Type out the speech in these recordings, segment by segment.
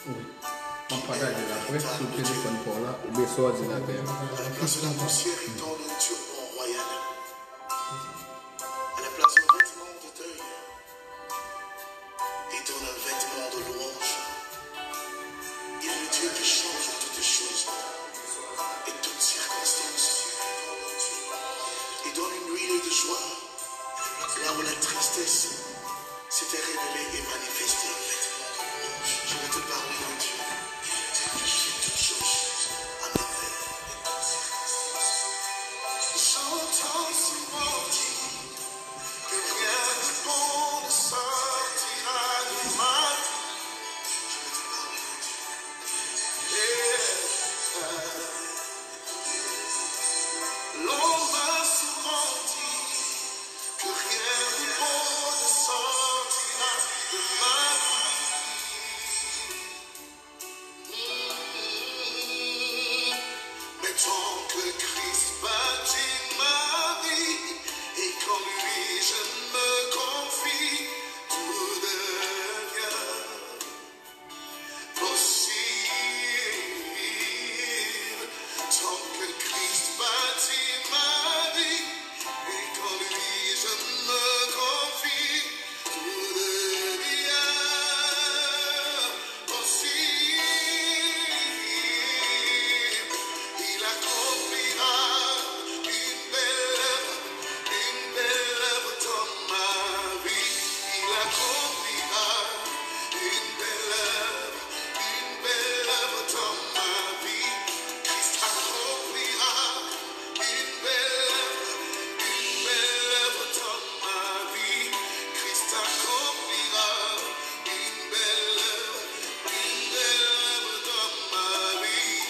Oui. On partage la presse sur le téléphone pour là, ou bien sur l'ordinateur. La place de la poussière étant le turban royal. À la place d'un vêtement de deuil étant un vêtement de louange. Il est le Dieu qui change toutes choses et toutes circonstances. Il donne une nuit de joie là où la tristesse s'était révélée et manifestée. Je vais te parler de Dieu. Il fait toutes choses à merveille. J'entends souvent dire que rien de bon ne sortira de ma vie. Je vais te parler de Dieu. L'on m'a souvent dit que rien de bon ne sortira de ma vie. Mais tant que Christ bâtit ma vie et qu'en lui je me confie, tout devient possible. Tant que Christ bâtit ma vie et qu'en lui je me confie, tout devient possible. Il accomplira une belle œuvre dans ma vie. Il accomplira une belle œuvre dans ma vie. Christ accomplira une belle œuvre dans ma vie. Christ accomplira une belle œuvre dans ma vie.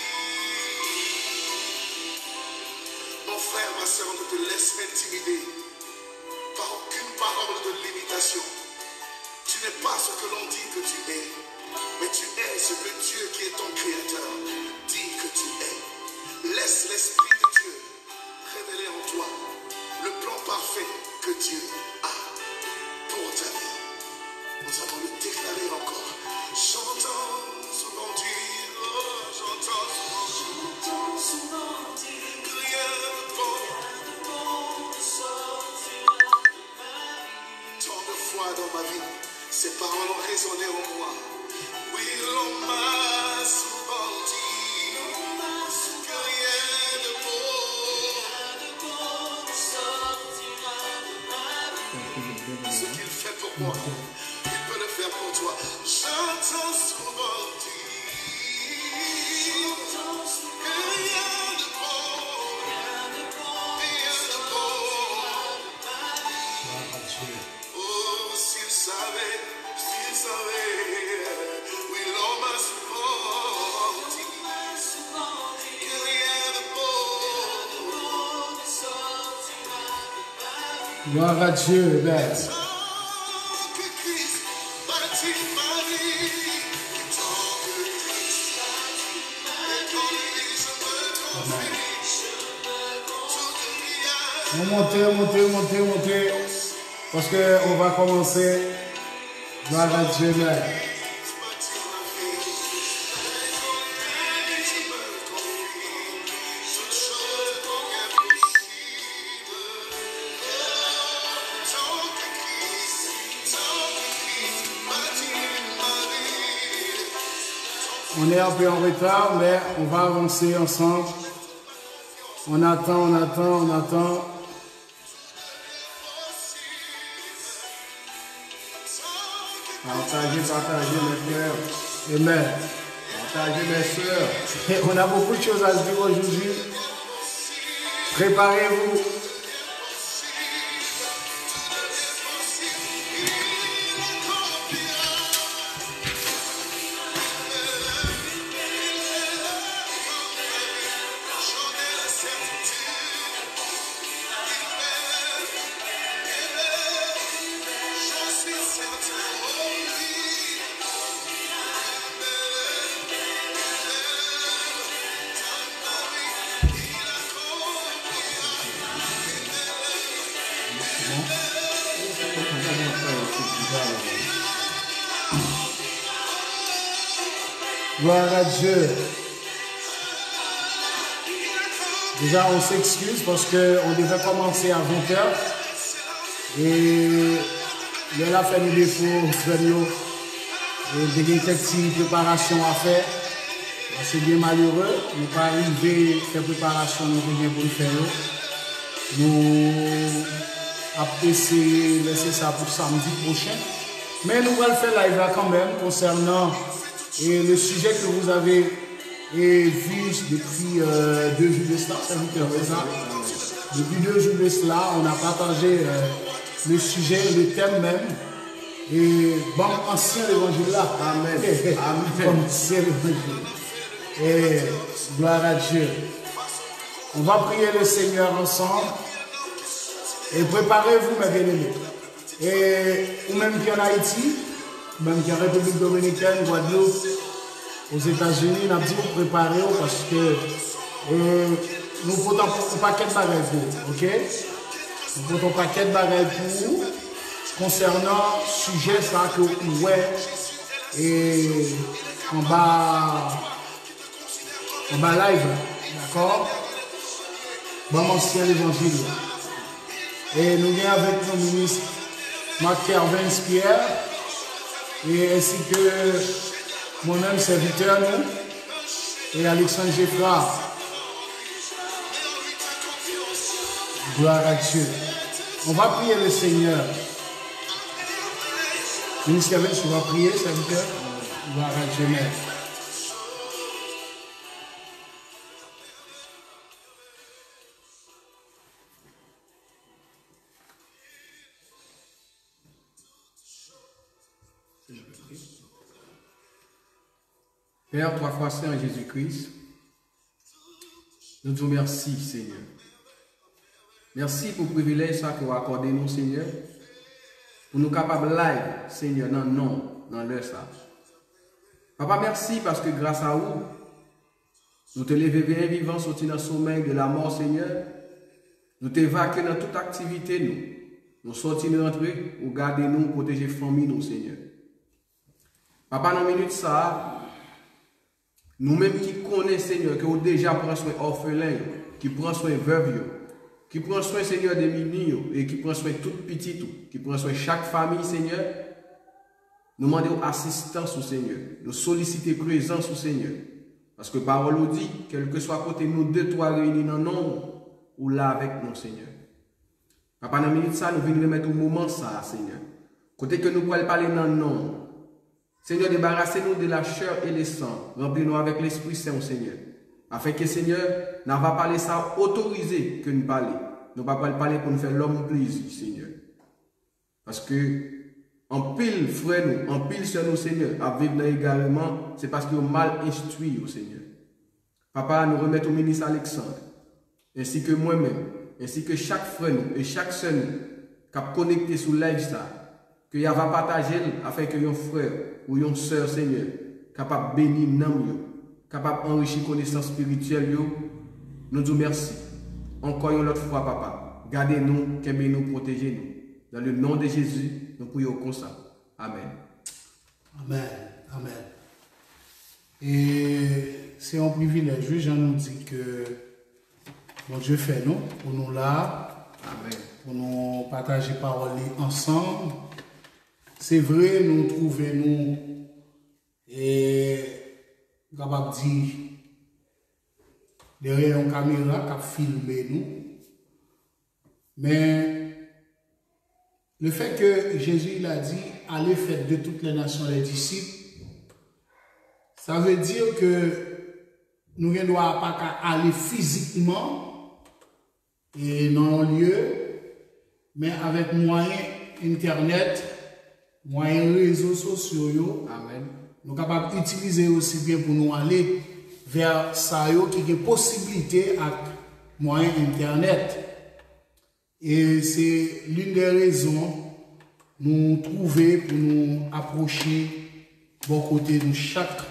Mon frère, ma soeur, ne te laisse intimider par aucune parole de limitation. Tu n'es pas ce que l'on dit que tu es, mais tu es ce que Dieu qui est ton créateur dit que tu es. Laisse l'Esprit de Dieu révéler en toi le plan parfait que Dieu a pour ta vie. Nous allons le déclarer encore. J'entends souvent dire, oh, j'entends souvent dire que rien de bon ne sortira de ma vie. Tant de fois dans ma vie, ces paroles ont résonné en moi. Oui, l'on m'a souvent dit que rien de bon ne sortira de ma vie. Ce qu'il fait pour moi, il peut le faire pour toi. J'entends souvent dire que rien de bon. Oh, s'il savait, oui, l'on m'a souvent dit que rien de bon ne sortira de ma vie. Gloire à Dieu, Amen. Tant que Christ bâtit ma vie, tant que Christ bâtit ma vie, et qu'en lui je me confie, tout devient Montez. Parce qu'on va commencer. Gloire à Dieu, Amen. On est un peu en retard, mais on va avancer ensemble. On attend. Partagez, mes frères. Amen. Partagez, mes soeurs. On a beaucoup de choses à se dire aujourd'hui. Préparez-vous. Gloire à Dieu. Déjà, on s'excuse parce qu'on devait commencer à 20h. Et là, la fait des défauts, et des petites préparations à faire. C'est bien malheureux. Nous pas arrivé à faire préparation, nous devons pour le faire. Nous avons essayé de laisser ça pour samedi prochain. Mais nous allons faire live là quand même concernant le sujet que vous avez vu depuis 2 jours de cela. Depuis 2 jours de cela, on a partagé le sujet, le thème même. Et bon, ancien évangile là. Amen. Amen. Ancien évangile. Et gloire à Dieu. On va prier le Seigneur ensemble. Et préparez-vous, mes bien-aimés. Et ou même qui en Haïti, même qui en République Dominicaine, Guadeloupe, aux États-Unis, nous avons dit vous préparez parce que nous faisons un paquet de bagages pour vous. Ok? Nous faisons un paquet de bagages pour vous concernant le sujet ça que vous voyez et en bas live. D'accord? Bon, ancien évangile. Et nous sommes avec nos ministres Marc-Kervin Pierre et ainsi que moi-même serviteur nous et Alexandre Geffra. Gloire à Dieu. On va prier le Seigneur. Ministre Kervin, tu vas prier, serviteur. Gloire à Dieu. Père, 3 fois saint en Jésus-Christ, nous te remercions, Seigneur. Merci pour le privilège que vous accordez nous, Seigneur, pour nous capables live, Seigneur, dans le nom, dans l'heure ça. Papa, merci parce que grâce à vous, nous te levons bien vivant, sortis dans le sommeil de la mort, Seigneur. Nous t'évacuons dans toute activité, nous sortis de rentrer, nous garder nous, protéger la famille, nous, Seigneur. Papa, dans une minute ça, nous-mêmes qui connaissons, Seigneur, que vous déjà prenez soin orphelins, qui prenez soin veuves, qui prenez soin, Seigneur, des mini, et qui prenez soin tout petit, qui prenez soin chaque famille, Seigneur, nous demandons assistance au Seigneur, nous solliciter présence au Seigneur. Parce que parole nous dit, quel que soit côté nous, 2, 3 réunis dans nombre, ou là avec nous, Seigneur. Papa, dans la minute ça, nous venons remettre au moment ça, Seigneur. Côté que nous pouvons parler dans le nom. Seigneur, débarrassez-nous de la chair et le sang. Remplis-nous avec l'Esprit Saint, Seigneur. Afin que, Seigneur, nous ne va pas parler ça autorisé que nous parler. Nous ne va pas parler pour nous faire l'homme plaisir, Seigneur. Parce que, en pile, frère, nous, en pile sur nous, Seigneur, à vivre également, c'est parce que nous mal instruits, Seigneur. Papa, nous remettons au ministre Alexandre, ainsi que moi-même, ainsi que chaque frère nous et chaque sœur nous, qui a connecté sur live ça, qu'il va partager afin que un frère ou une sœur, Seigneur, capable de bénir nous, capable d'enrichir connaissance spirituelle, nous disons merci. Encore une autre fois, Papa, gardez-nous, qu'aimez-nous, protégez-nous. Dans le nom de Jésus, nous prions comme ça. Amen. Amen. Amen. Et c'est un privilège. Jean nous dit que bon Dieu fait nous, pour nous là, Amen. Pour nous partager parole ensemble. C'est vrai, nous trouvons nous et capable de dire derrière une caméra qui a filmé nous. Mais le fait que Jésus il a dit allez faire de toutes les nations les disciples, ça veut dire que nous ne devons pas aller physiquement et dans un lieu, mais avec moyens internet, moyens réseaux sociaux. Amen. Nous sommes capables d'utiliser aussi bien pour nous aller vers ça qui a possibilité avec moyens internet. Et c'est l'une des raisons nous trouver pour nous approcher bon côté de chaque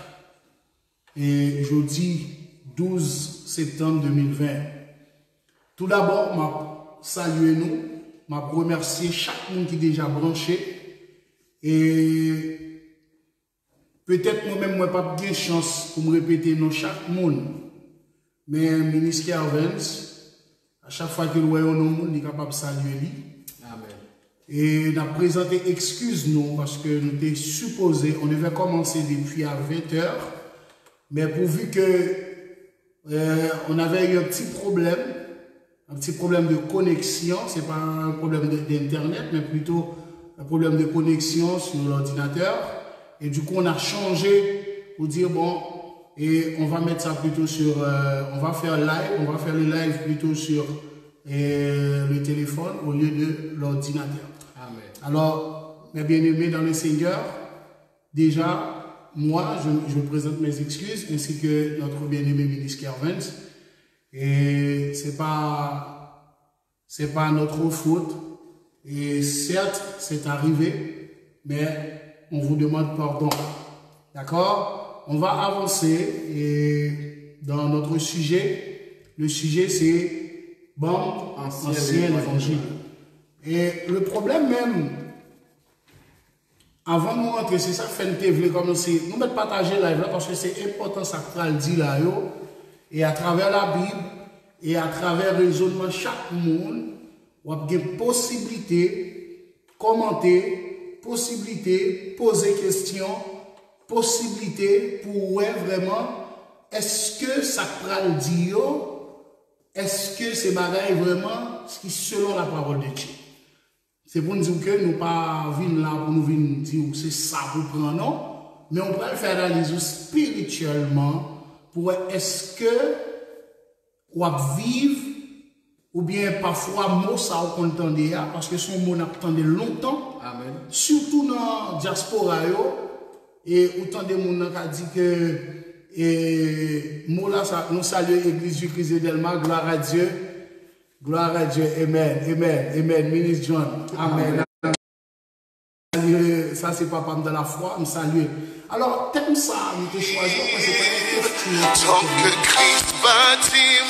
jeudi 12 septembre 2020. Tout d'abord, je salue nous, je remercie chaque monde qui est déjà branché et peut-être moi-même, moi pas bien chance pour me répéter dans chaque monde. Mais ministre Kervens, à chaque fois que nous voyons nos monde, il est capable de saluer lui. Amen. Et nous avons présenté excuses nous parce que nous étions supposés, on devait commencer depuis à 20h, mais pourvu que on avait eu un petit problème de connexion, c'est pas un problème d'internet, mais plutôt un problème de connexion sur l'ordinateur. Et du coup, on a changé pour dire bon, et on va mettre ça plutôt sur, on va faire le live plutôt sur le téléphone au lieu de l'ordinateur. Amen. Alors, mes bien-aimés dans le Seigneur, déjà, moi, je présente mes excuses, ainsi que notre bien-aimé ministre Kervens. Et c'est pas notre faute. Et certes, c'est arrivé, mais on vous demande pardon. D'accord? On va avancer et dans notre sujet. Le sujet, c'est bon, ancien évangile. Et le problème même, avant de nous rentrer, c'est ça que fait nous commencer. Nous mettons partager live là parce que c'est important ça que le dit là. Et à travers la Bible et à travers le raisonnement, chaque monde a une possibilité commenter, possibilité poser questions, possibilité pour ouais, vraiment est-ce que ça pral dit est-ce que c'est bagaille vraiment ce qui selon la parole de Dieu. C'est pour nous dire que nous pas venir là pour nous venir dire c'est ça pour prendre non, mais on peut le faire analyser spirituellement pour est-ce que on va vivre ou bien parfois mot ça on entendait parce que son mot n'attendait longtemps. Amen. Surtout dans la diaspora et autant de monde qui a dit que mot là ça nous salue l'église du Christ de Delma, gloire à Dieu. Gloire à Dieu, amen, amen, amen, ministre John, amen. Ça c'est papa de la foi, me salue. Alors, thème ça, nous te choisissons parce que c'est pas une question. Tant que Christ bâtit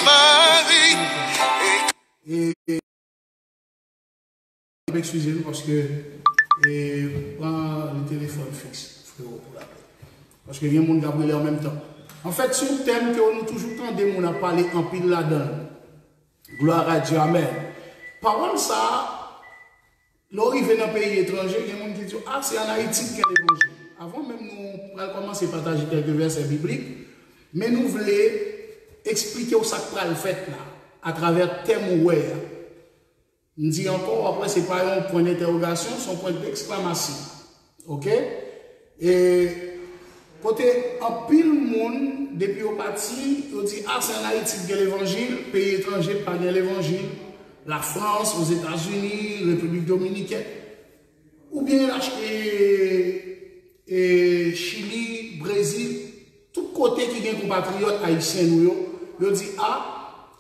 Marie. Excusez-nous parce que prends le téléphone fixe, frérot, pour la paix. Parce qu'il y a des gens qui ont en même temps. En fait, c'est un thème que nous toujours tendez à parler en pile là-dedans. Gloire à Dieu, amen. Parole ça, l'arrivée dans un pays étranger, il y a des gens qui disent ah, c'est en Haïti qu'il y a l'évangile. Avant même, nous allons commencer à partager quelques versets bibliques, mais nous voulons expliquer où ça va le fait là, à travers thème ou nous dit encore, après, ce n'est pas un point d'interrogation, c'est un point d'exclamation. Ok? Et côté en pile monde, depuis au parti, on dit ah, c'est en Haïti qu'il y a l'évangile, pays étranger, pas de l'évangile, la France, aux États-Unis, République dominicaine, ou bien Chili, Brésil, tout côté qui a des compatriotes haïtiens, nous dit ah,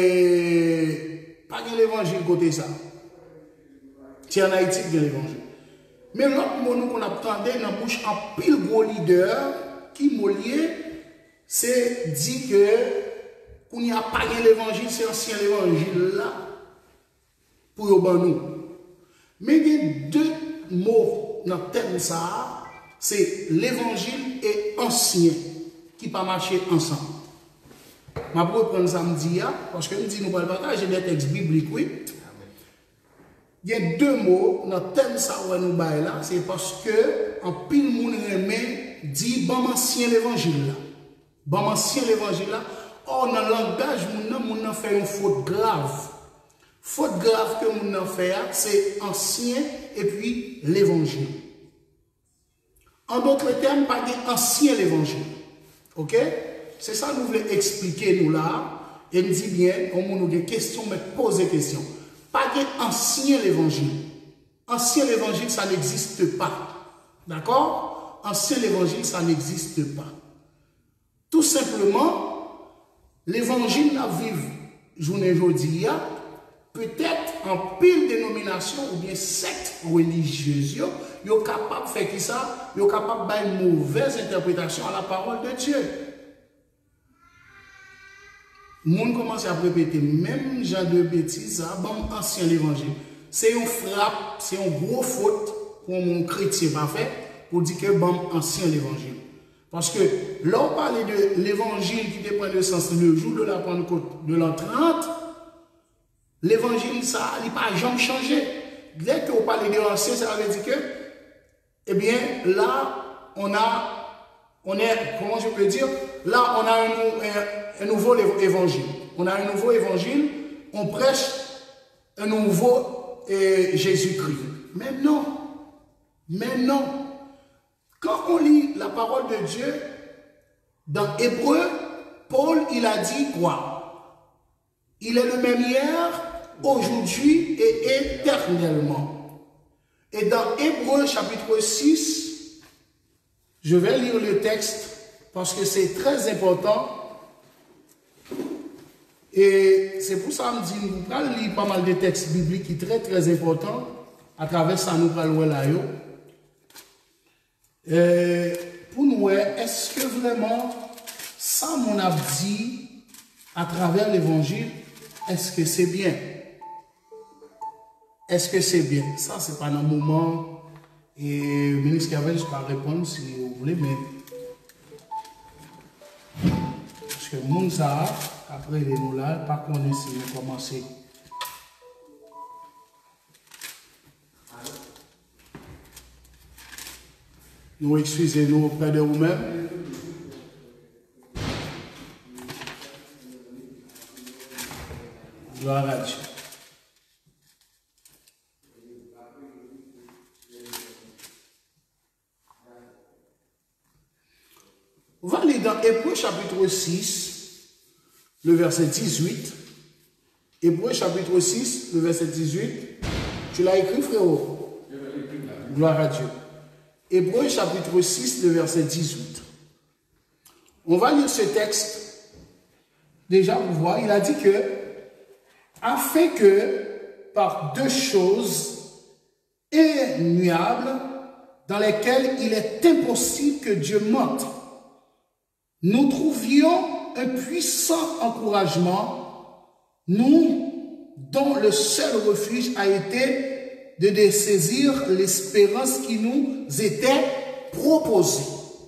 pas de l'évangile côté ça. C'est en Haïti qu'il y a l'évangile. Mais l'autre mot qu'on attendait dans la bouche en pile gros leader qui Molier, c'est dit que qu'on n'y a pas de l'évangile, c'est ancien l'évangile là pour nous. Mais il y a deux mots dans le thème ça, c'est l'évangile et ancien qui pas marcher ensemble. Je vais prendre samedi parce que nous disons nous allons partager des textes bibliques, oui. Il y a deux mots dans le thème ça où nous baillons là, c'est parce que en pile monde remet dit bon ancien l'évangile là. Bon ancien l'évangile là. Or dans le langage moun fait une faute grave. Faute grave que moun fait c'est ancien et puis l'évangile. En d'autres termes, pas d'ancien l'évangile. OK? C'est ça que nous voulons expliquer nous là. Et nous dit bien, on nous des questions, mais poser des questions. Pas d'ancien l'évangile. Ancien l'évangile, ça n'existe pas. D'accord? Ancien l'évangile, ça n'existe pas. Tout simplement, l'évangile n'a vive journée aujourd'hui, peut-être en pile dénomination ou bien secte religieuse, ils sont capables de faire qui ça? Ils sont capables de faire une mauvaise interprétation à la parole de Dieu. Le monde commence à répéter même genre de bêtises, bon ancien l'évangile. C'est une frappe, c'est une grosse faute pour mon chrétien pas fait pour dire que bon ancien l'évangile. Parce que là, on parlait de l'évangile qui dépend de sens le jour de la Pentecôte de l'an 30, l'évangile, ça n'a pas jamais changé. Dès qu'on parlait de l'ancien, ça veut dire que, eh bien, là, on est, comment je peux dire, là, on a un nouveau évangile. On a un nouveau évangile, on prêche un nouveau Jésus-Christ. Mais non. Quand on lit la parole de Dieu, dans Hébreu, Paul, il a dit quoi? Il est le même hier, aujourd'hui et éternellement. Et dans Hébreu chapitre 6, je vais lire le texte parce que c'est très important. Et c'est pour ça que je dis, nous allons lire pas mal de textes bibliques qui sont très très importants. À travers ça, nous allons lire là. Pour nous, est-ce que vraiment, ça mon a dit à travers l'évangile, est-ce que c'est bien? Est-ce que c'est bien? Ça, c'est pas un moment. Et le ministre Cavel, je peux répondre si vous voulez, mais. Parce que Mounsa, après les nous là, pas qu'on essaie de commencer. Nous excusez-nous auprès de vous-même. Gloire à Dieu. On va aller dans Hébreu chapitre 6, le verset 18. Hébreu chapitre 6, le verset 18. Tu l'as écrit, frérot? Gloire à Dieu. Hébreu chapitre 6, le verset 18. On va lire ce texte. Déjà, vous voyez, il a dit que, afin que, par deux choses immuables, dans lesquelles il est impossible que Dieu mente, nous trouvions un puissant encouragement, nous, dont le seul refuge a été de dessaisir l'espérance qui nous était proposée.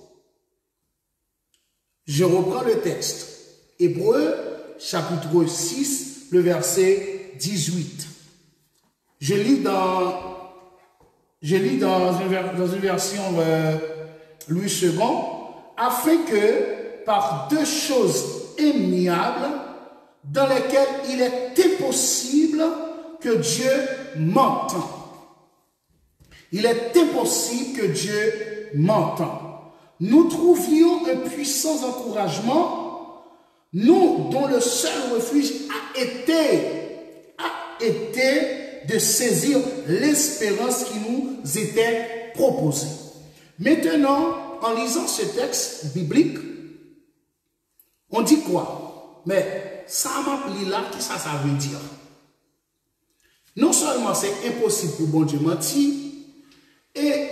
Je reprends le texte. Hébreu, chapitre 6, le verset 18. Je lis dans une version Louis II, afin que, par deux choses immuables, dans lesquelles il est impossible que Dieu mente. Il est impossible que Dieu mente. Nous trouvions un puissant encouragement, nous dont le seul refuge a été de saisir l'espérance qui nous était proposée. Maintenant, en lisant ce texte biblique, on dit quoi? Mais ça m'a pris là, qu'est-ce que ça veut dire? Non seulement c'est impossible pour bon Dieu mentir, et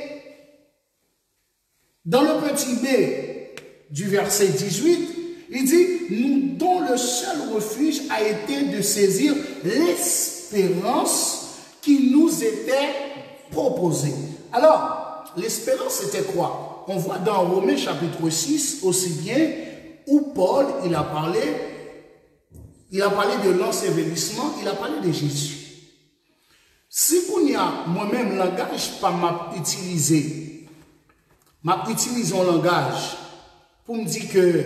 dans le petit b du verset 18, il dit, nous dont le seul refuge a été de saisir l'espérance qui nous était proposée. Alors, l'espérance c'était quoi? On voit dans Romains chapitre 6 aussi bien, où Paul, il a parlé de l'ensevelissement, il a parlé de Jésus. Si vous y a moi-même langage pas m'a utilisé un langage pour me dire que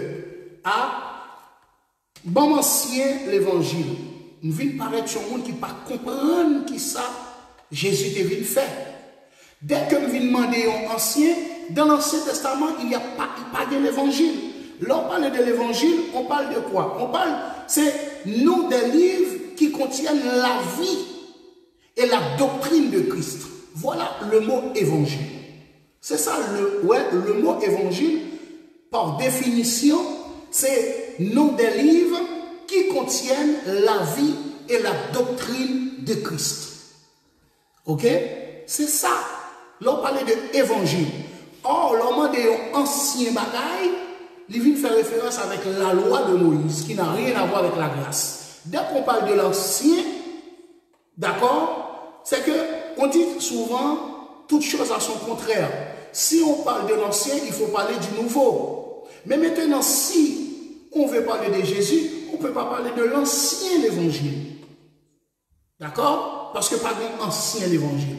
bon ancien l'évangile, nous venons paraître sur un monde qui ne pas comprendre qui ça Jésus te vient faire. Dès que nous venons demander un ancien, dans l'Ancien Testament, il n'y a pas de l'évangile. Là, on parle de l'évangile, on parle de quoi? On parle, c'est nous des livres qui contiennent la vie et la doctrine de Christ. Voilà le mot évangile. C'est ça, le mot évangile, par définition, c'est nous des livres qui contiennent la vie et la doctrine de Christ. Ok? C'est ça. Là, on parlait de évangile. Or, l'homme des anciens bagailles, il vient faire référence avec la loi de Moïse, qui n'a rien à voir avec la grâce. Dès qu'on parle de l'ancien, d'accord, c'est que on dit souvent toutes choses à son contraire. si on parle de l'ancien, il faut parler du nouveau. Mais maintenant, si on veut parler de Jésus, on ne peut pas parler de l'ancien évangile. D'accord? Parce que pas d'ancien évangile.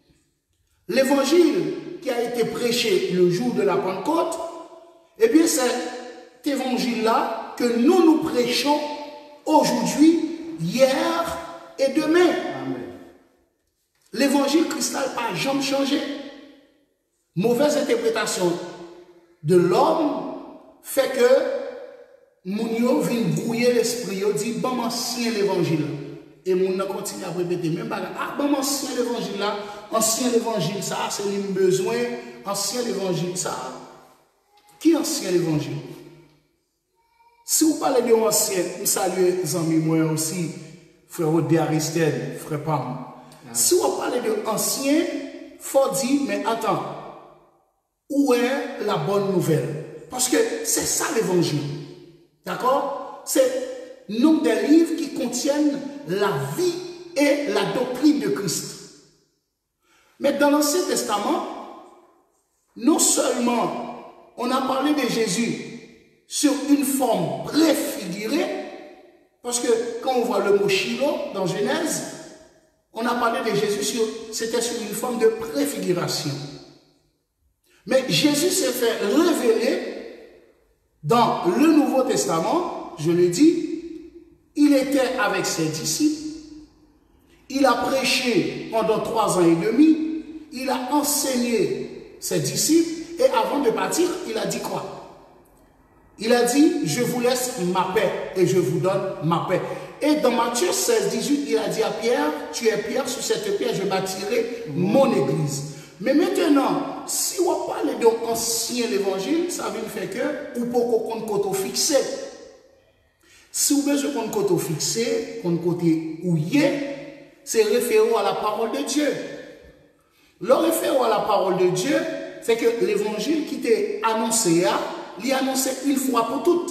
L'évangile qui a été prêché le jour de la Pentecôte, eh bien, c'est cet évangile-là que nous prêchons aujourd'hui, hier et demain. L'évangile cristal n'a pas jamais changé. Mauvaise interprétation de l'homme fait que Mounio vient brouiller l'esprit, il dit bon ancien l'évangile. Et Mounio continue à répéter même pas ah bon ancien l'évangile là, ancien l'évangile ça, c'est le besoin, ancien l'évangile ça. Qui est ancien l'évangile? Si vous parlez de ancien, je salue les amis moi aussi, frère Odé Aristide, frère Pam. Si vous parlez de ancien, il faut dire, mais attends, où est la bonne nouvelle? Parce que c'est ça l'évangile. D'accord? C'est nombre des livres qui contiennent la vie et la doctrine de Christ. Mais dans l'Ancien Testament, non seulement on a parlé de Jésus sur une forme préfigurée, parce que quand on voit le mot Shiloh dans Genèse, on a parlé de Jésus c'était sur une forme de préfiguration. Mais Jésus s'est fait révéler dans le Nouveau Testament, je le dis, il était avec ses disciples, il a prêché pendant 3 ans et demi, il a enseigné ses disciples, et avant de partir, il a dit quoi? Il a dit, je vous laisse ma paix et je vous donne ma paix. Et dans Matthieu 16, 18, il a dit à Pierre, tu es Pierre, sur cette pierre, je bâtirai mon église. Mais maintenant, si on parle de l'ancien évangile, ça veut dire que, ou pour qu'on côté fixé. Si vous besoin qu'on côté fixé, qu'on côté ouillé, c'est référent à la parole de Dieu. Le référent à la parole de Dieu, c'est que l'évangile qui t'est annoncé, il est annoncé une fois pour toutes.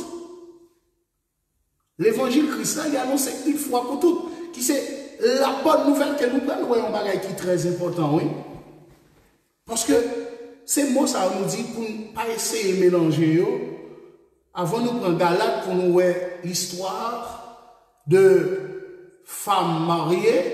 L'évangile chrétien, il est annoncé une fois pour toutes. Qui c'est la bonne nouvelle que nous prenons, un bagage qui est très important, oui. Parce que ces mots, ça nous dit pour ne pas essayer de mélanger. Avant nous prendre Galate pour nous voir l'histoire de femmes mariées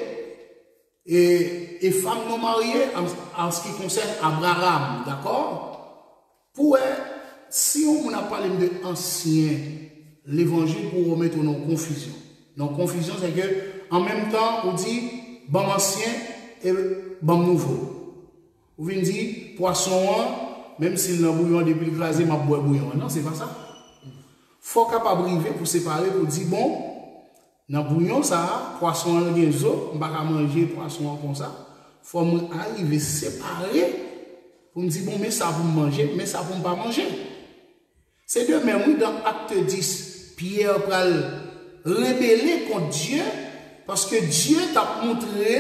et femmes non mariées en ce qui concerne Abraham, d'accord? Pour si on a parlé de ancien, l'évangile pour remettre en confusion. Donc confusion, c'est que en même temps, on dit bon ancien et bon nouveau. Vous venez dire poisson, même s'il n'a bouillon depuis le crasé, m'a boire bouillon. Non, c'est pas ça. Faut capable arriver pour séparer, pour dire bon, dans bouillon ça, poisson en gazo, on va pas manger poisson comme ça. Faut arriver séparer pour me dire bon, mais ça pour manger, mais ça pour pas manger. C'est de même, oui, dans Acte 10, Pierre va rébeller contre Dieu parce que Dieu t'a montré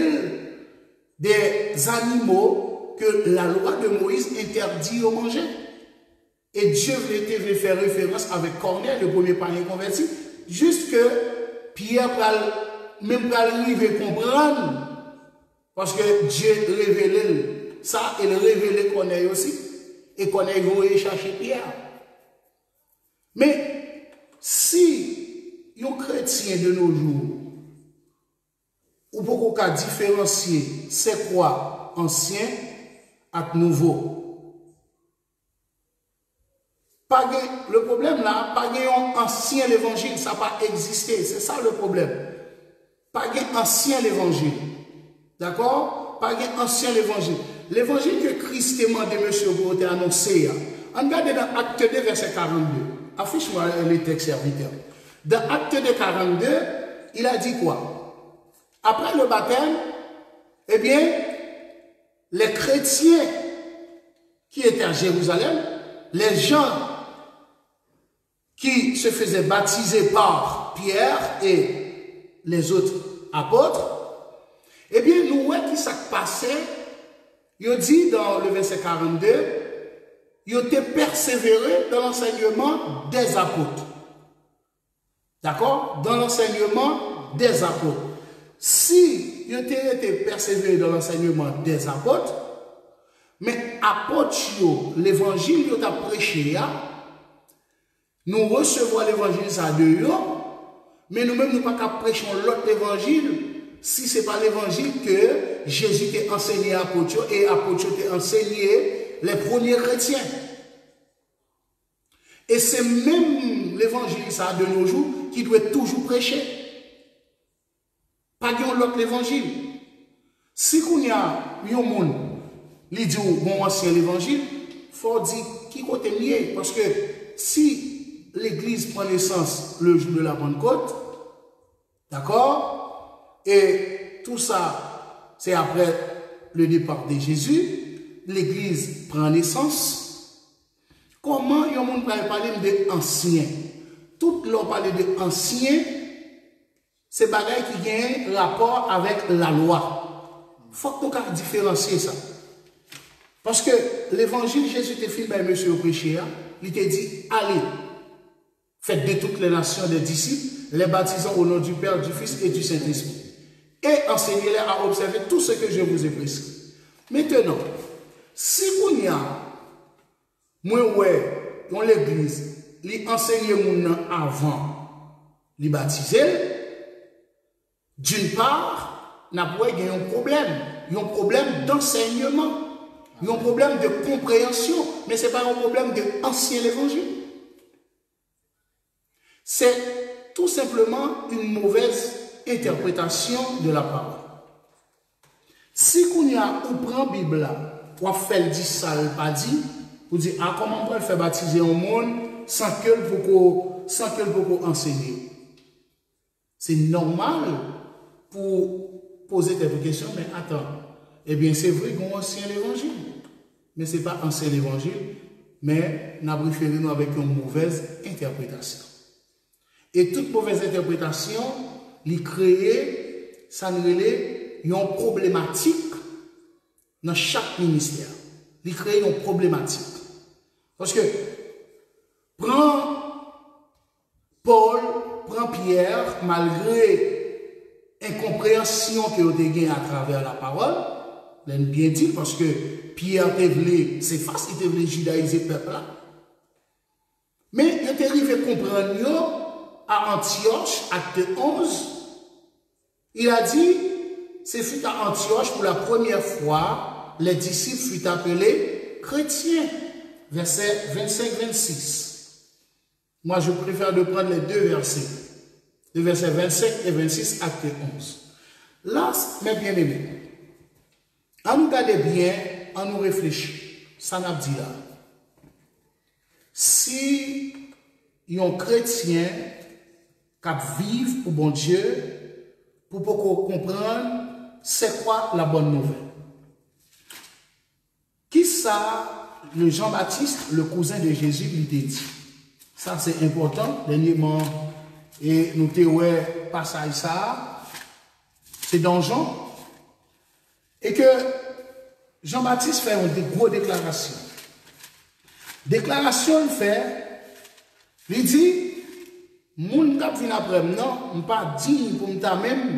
des animaux que la loi de Moïse interdit de manger. Et Dieu voulait faire référence avec Corneille, le premier païen converti, juste que Pierre même pas arriver à comprendre parce que Dieu révélait ça et le révélait Corneille aussi. Et Corneille va chercher Pierre. Mais si un chrétien de nos jours, ou pour qu'on différencier c'est quoi ancien et nouveau, le problème là, pas un ancien l'évangile, ça n'a pas existé, c'est ça le problème. Pas un ancien l'évangile, d'accord? Pas un ancien l'évangile. L'évangile que Christ a demandé, monsieur, pour annoncer, on regarde dans Acte 2, verset 42. Affiche-moi les textes serviteurs. Dans Acte 2, 42, il a dit quoi? Après le baptême, eh bien, les chrétiens qui étaient à Jérusalem, les gens qui se faisaient baptiser par Pierre et les autres apôtres, eh bien, nous voyons qui s'est passé. Il dit dans le verset 42, ils ont persévéré dans l'enseignement des apôtres. D'accord? Dans l'enseignement des apôtres. Si ils ont été persévérés dans l'enseignement des apôtres, Mais apôtre, l'évangile que tu as prêché, nous recevons l'évangile ça de eux, mais nous-mêmes nous pas qu'à prêcher l'autre évangile si ce n'est pas l'évangile que Jésus t'a enseigné à apôtre et apôtre t'a enseigné les premiers chrétiens. Et c'est même l'évangile ça de nos jours qui doit toujours prêcher. Pas qu'il y a l'autre évangile. Si qu'on y a un monde, il dit bon ancien l'évangile, il faut dire qui côté mieux. Parce que si l'église prend naissance le jour de la Pentecôte, d'accord, et tout ça, c'est après le départ de Jésus, l'église prend naissance. Comment il y a un monde qui parler de ancien? Tout l'on parle de ancien, c'est bagaille qui gagne rapport avec la loi. Il faut que nous différencier ça. Parce que l'évangile, Jésus te fait par monsieur prêcher, il te dit, allez, faites de toutes les nations des disciples, les baptisant au nom du Père, du Fils et du Saint-Esprit. Et enseignez-les à observer tout ce que je vous ai prescrit. Maintenant, si vous y a, moi, ouais, dans l'église, les enseigner mon avant, les baptiser, d'une part, n'a pas un problème. Il y a un problème d'enseignement. Il y a un problème de compréhension. Mais ce n'est pas un problème d'ancien évangile. C'est tout simplement une mauvaise interprétation de la parole. Si on y a ou prend la Bible là, ou fait dit ça, pas dit, vous dites, ah, comment on peut faire baptiser un monde sans qu'elle peut enseigner? C'est normal pour poser cette question, mais attends, eh bien c'est vrai qu'on ancien l'évangile, mais ce n'est pas ancien l'évangile, mais on a préféré nous avec une mauvaise interprétation. Et toute mauvaise interprétation, lui créer, ça nous relève une problématique dans chaque ministère. Lui créer une problématique. Parce que, prends Paul, prends Pierre, malgré l'incompréhension que vous avez à travers la parole, vous l'avez bien dit, parce que Pierre c'est facile, il voulait judaïser le peuple là. Mais il est arrivé à comprendre à Antioche, acte 11, il a dit, c'est fut à Antioche pour la première fois, les disciples furent appelés chrétiens. Verset 25-26. Moi, je préfère de prendre les deux versets. Les versets 25 et 26, acte 11. Là, mes bien-aimés, à nous garder bien, à nous réfléchir. Ça n'a pas dit là. Si un chrétien qui vit pour bon Dieu, pour comprendre c'est quoi la bonne nouvelle. Qui ça? Le Jean-Baptiste, le cousin de Jésus, lui dit. Ça, c'est important. Dernièrement, et nous te passage ça. C'est dans Jean. Et que Jean-Baptiste fait une grosse déclaration. Déclaration, il fait, il dit, moun kap vin après non, pas digne pour m'ta même,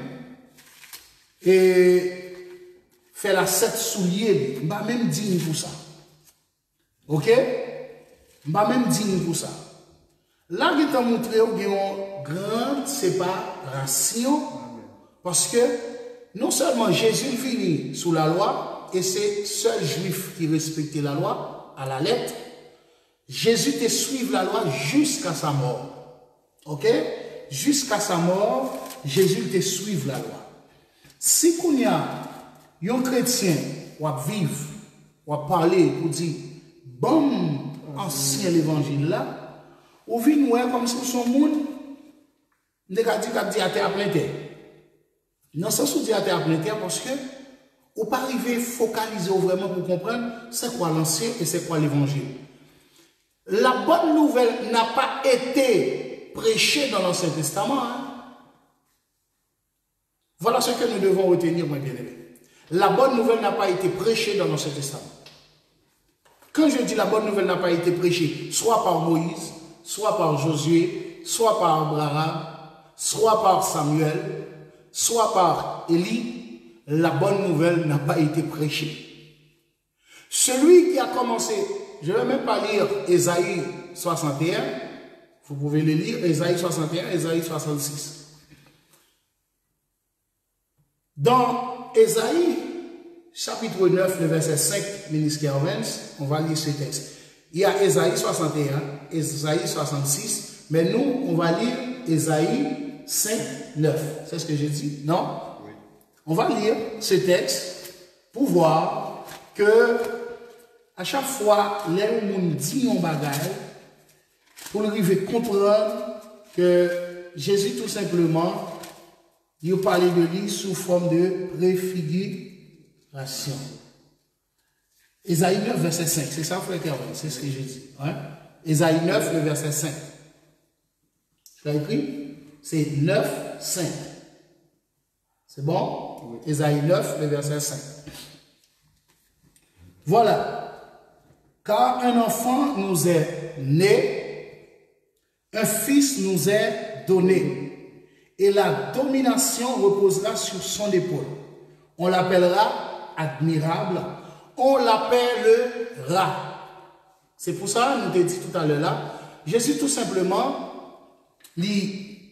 et faire la 7 souliers, pas même digne pour ça. Ok? Pas même digne pour ça. Là, il t'a montré une grande séparation. Parce que non seulement Jésus finit sous la loi, et c'est seul juif qui respectait la loi à la lettre, Jésus te suive la loi jusqu'à sa mort. Ok? Jusqu'à sa mort, Jésus te suive la loi. Si qu'on y a un chrétien ou à vivre, ou à parler, ou dire, bon, ancien l'évangile là, ou vient nous comme si son monde, ne dit à terre plein terre. Non, ça se dit à terre plein terre parce que, ou pas arriver focaliser vraiment pour comprendre c'est quoi l'ancien et c'est quoi l'évangile. La bonne nouvelle n'a pas été prêchée dans l'Ancien Testament. Hein? Voilà ce que nous devons retenir, mes bien-aimés. La bonne nouvelle n'a pas été prêchée dans l'Ancien Testament. Quand je dis la bonne nouvelle n'a pas été prêchée, soit par Moïse, soit par Josué, soit par Abraham, soit par Samuel, soit par Élie, la bonne nouvelle n'a pas été prêchée. Celui qui a commencé, je ne vais même pas lire Ésaïe 61, vous pouvez le lire, Ésaïe 61, Ésaïe 66. Dans Ésaïe, chapitre 9, le verset 5, ministre Kervens, on va lire ce texte. Il y a Ésaïe 61, Ésaïe 66, mais nous, on va lire Ésaïe 5, 9. C'est ce que j'ai dit, non? Oui. On va lire ce texte pour voir que à chaque fois, les gens disent un bagage, pour nous arriver à comprendre que Jésus, tout simplement, il parlait de lui sous forme de préfiguration. Ésaïe 9, verset 5. C'est ça, frère Kervin, c'est ce que j'ai dit. Hein? Ésaïe 9, le verset 5. Tu l'as écrit? C'est 9, 5. C'est bon? Oui. Ésaïe 9, le verset 5. Voilà. Car un enfant nous est né, un fils nous est donné, et la domination reposera sur son épaule. On l'appellera admirable, on l'appellera. C'est pour ça, nous t'ai dit tout à l'heure là, Jésus tout simplement, il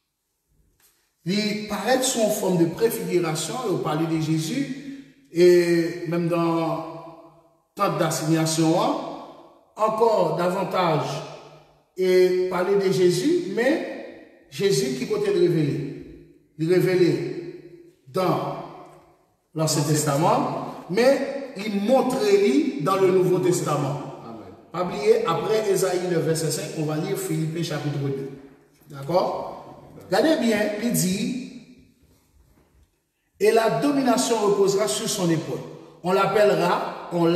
paraît sous une forme de préfiguration, on parlait de Jésus, et même dans temps d'assignation, encore davantage, et parler de Jésus, mais Jésus qui côté le révélé. Il révélé dans l'Ancien Testament, mais il montre-lui dans le Nouveau Testament. Pas oublier, après Ésaïe 9, verset 5, on va lire Philippiens chapitre 2. D'accord? Regardez bien, il dit, et la domination reposera sur son épaule. On l'appellera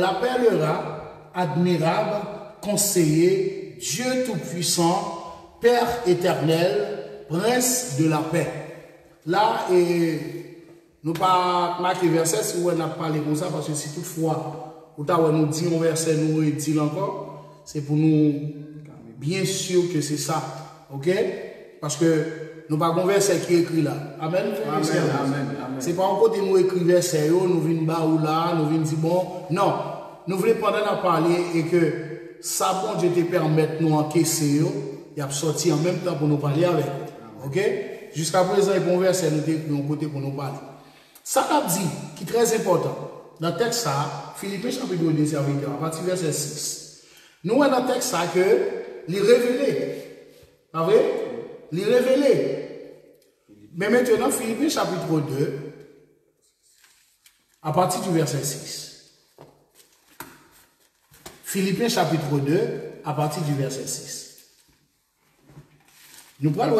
admirable, conseiller, Dieu tout-puissant, Père éternel, prince de la paix. Là, nous pas marquer verset si on a parlé comme ça, parce que si toutefois, nous dit un verset, nous dit encore, c'est pour nous bien sûr que c'est ça. Ok? Parce que nous pas un verset qui est écrit là. Amen. Amen. Amen. C'est pas encore de nous écrire verset, nous venons bas ou là, nous venons dire bon. Non. Nous voulons pendant à parler et que ça, bon Dieu te permette de nous encaisser, il a sorti en même temps pour nous parler avec. Ok? Jusqu'à présent, il y a un verset nous côté pour nous parler. Ça a dit, qui est très important, dans le texte, Philippiens chapitre 2, serviteur, à partir du verset 6. Nous, dans le texte, que les révélé. Pas vrai? Les révélé. Mais maintenant, Philippiens chapitre 2, à partir du verset 6. Philippiens chapitre 2, à partir du verset 6. Nous prenons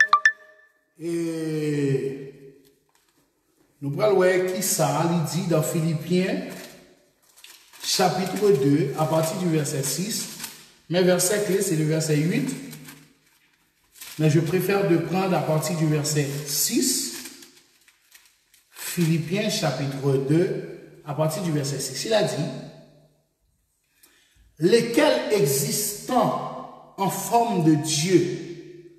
qui ça, il dit dans Philippiens chapitre 2, à partir du verset 6. Mais verset clé, c'est le verset 8. Mais je préfère de prendre à partir du verset 6. Philippiens chapitre 2, à partir du verset 6. Il a dit, lesquels existant en forme de Dieu,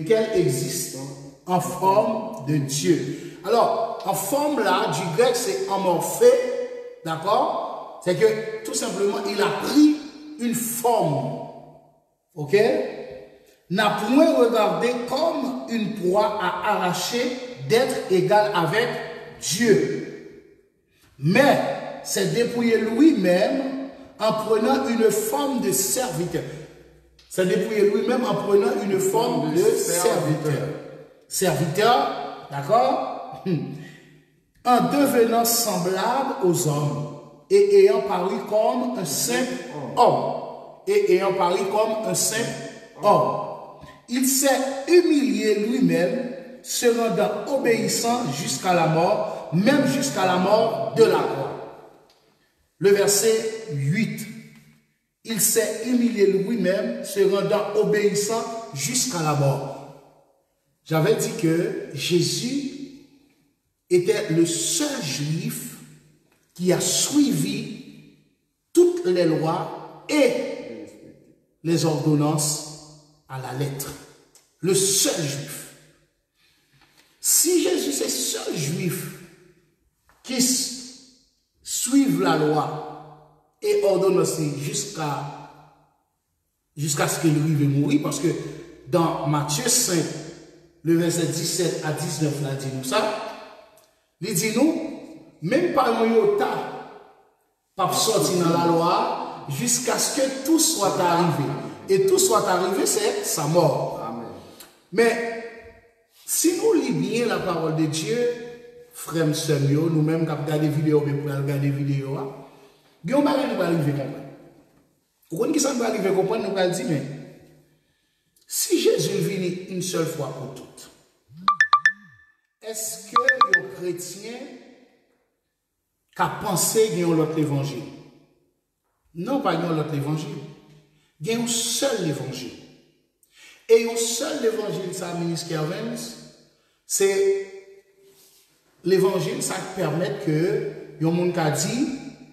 Alors, en forme là, du grec c'est amorphé, d'accord? C'est que tout simplement, il a pris une forme, ok? N'a point regardé comme une proie à arracher d'être égal avec Dieu, mais s'est dépouillé lui-même en prenant une forme de serviteur. C'est dépouillé lui-même en prenant une forme de serviteur. Serviteur, d'accord? En devenant semblable aux hommes et ayant paru comme un simple homme. Il s'est humilié lui-même, se rendant obéissant jusqu'à la mort, même jusqu'à la mort de la croix. Le verset 8. Il s'est humilié lui-même, se rendant obéissant jusqu'à la mort. J'avais dit que Jésus était le seul juif qui a suivi toutes les lois et les ordonnances à la lettre. Le seul juif. Si Jésus est le seul juif qui suive la loi et ordonnancer jusqu'à ce qu'il arrive mourir, parce que dans Matthieu 5, le verset 17 à 19, là, dit nous ça, il dit nous, même par un iota, pas sorti dans la loi, jusqu'à ce que tout soit arrivé. Et tout soit arrivé, c'est sa mort. Amen. Mais, si nous lisons bien la parole de Dieu, frères et sœurs, nous-mêmes, qui regardons des vidéos, mais pour regarder des vidéos, nous allons arriver à comprendre. Vous comprenez qui ça nous arrive à comprendre, nous allons dire, mais si Jésus vient une seule fois pour toutes, est-ce que les chrétiens qui ont pensé qu'il y a l'autre évangile? Non, pas l'autre évangile. Il y a un seul évangile. Et un seul évangile, ça, ministre Evans, c'est l'évangile, ça permet que il y a un monde qui a dit,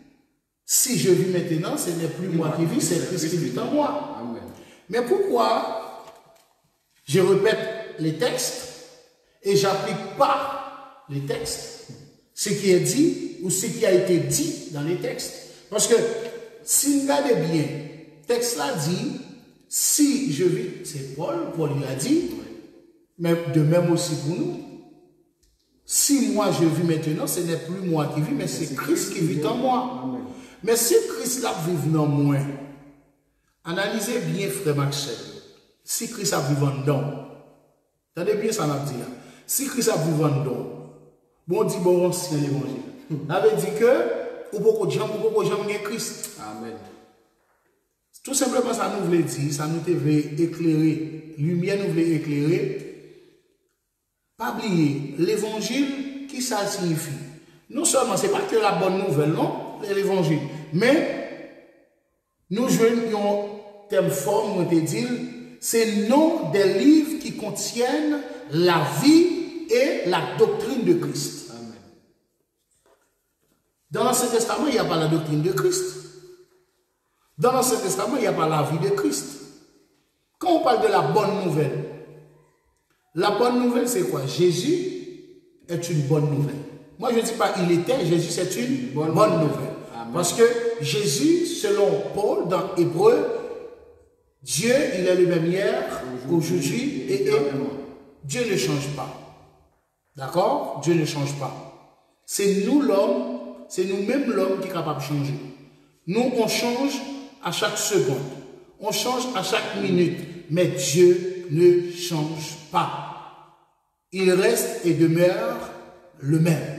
si je vis maintenant, ce n'est plus moi qui vis, c'est Christ qui vit en moi. Amen. Mais pourquoi je répète les textes et j'applique pas les textes, ce qui est dit ou ce qui a été dit dans les textes? Parce que si vous regardez bien, le texte là dit, si je vis, c'est Paul il a dit, mais de même aussi pour nous, si moi je vis maintenant, ce n'est plus moi qui vis, mais c'est Christ qui vit en moi. Amen. Mais si Christ là vit dans moi, analysez bien, frère Maxel, si Christ a vivant dedans, attendez bien ça m'a dit là, si Christ a vivant dedans, bon dit bon ancien l'évangile, ça veut dire que, ou beaucoup de gens ont Christ. Amen. Tout simplement, ça nous voulait dire, ça nous devait éclairer, lumière nous voulait éclairer. Pas oublier, l'évangile, qui ça signifie? Non seulement, ce n'est pas que la bonne nouvelle, non, l'évangile, mais nous jouons un thème fort, on te dit, c'est le nom des livres qui contiennent la vie et la doctrine de Christ. Amen. Dans l'Ancien Testament, il n'y a pas la doctrine de Christ. Dans l'Ancien Testament, il n'y a pas la vie de Christ. Quand on parle de la bonne nouvelle, c'est quoi? Jésus est une bonne nouvelle. Moi, je ne dis pas il était, Jésus c'est une bonne nouvelle. Amen. Parce que Jésus, selon Paul, dans Hébreu, Dieu, il est le même hier, aujourd'hui et éternellement. Dieu ne change pas. D'accord? Dieu ne change pas. C'est nous l'homme, c'est nous-mêmes l'homme qui est capable de changer. Nous, on change à chaque seconde. On change à chaque minute. Mais Dieu ne change pas. Il reste et demeure le même.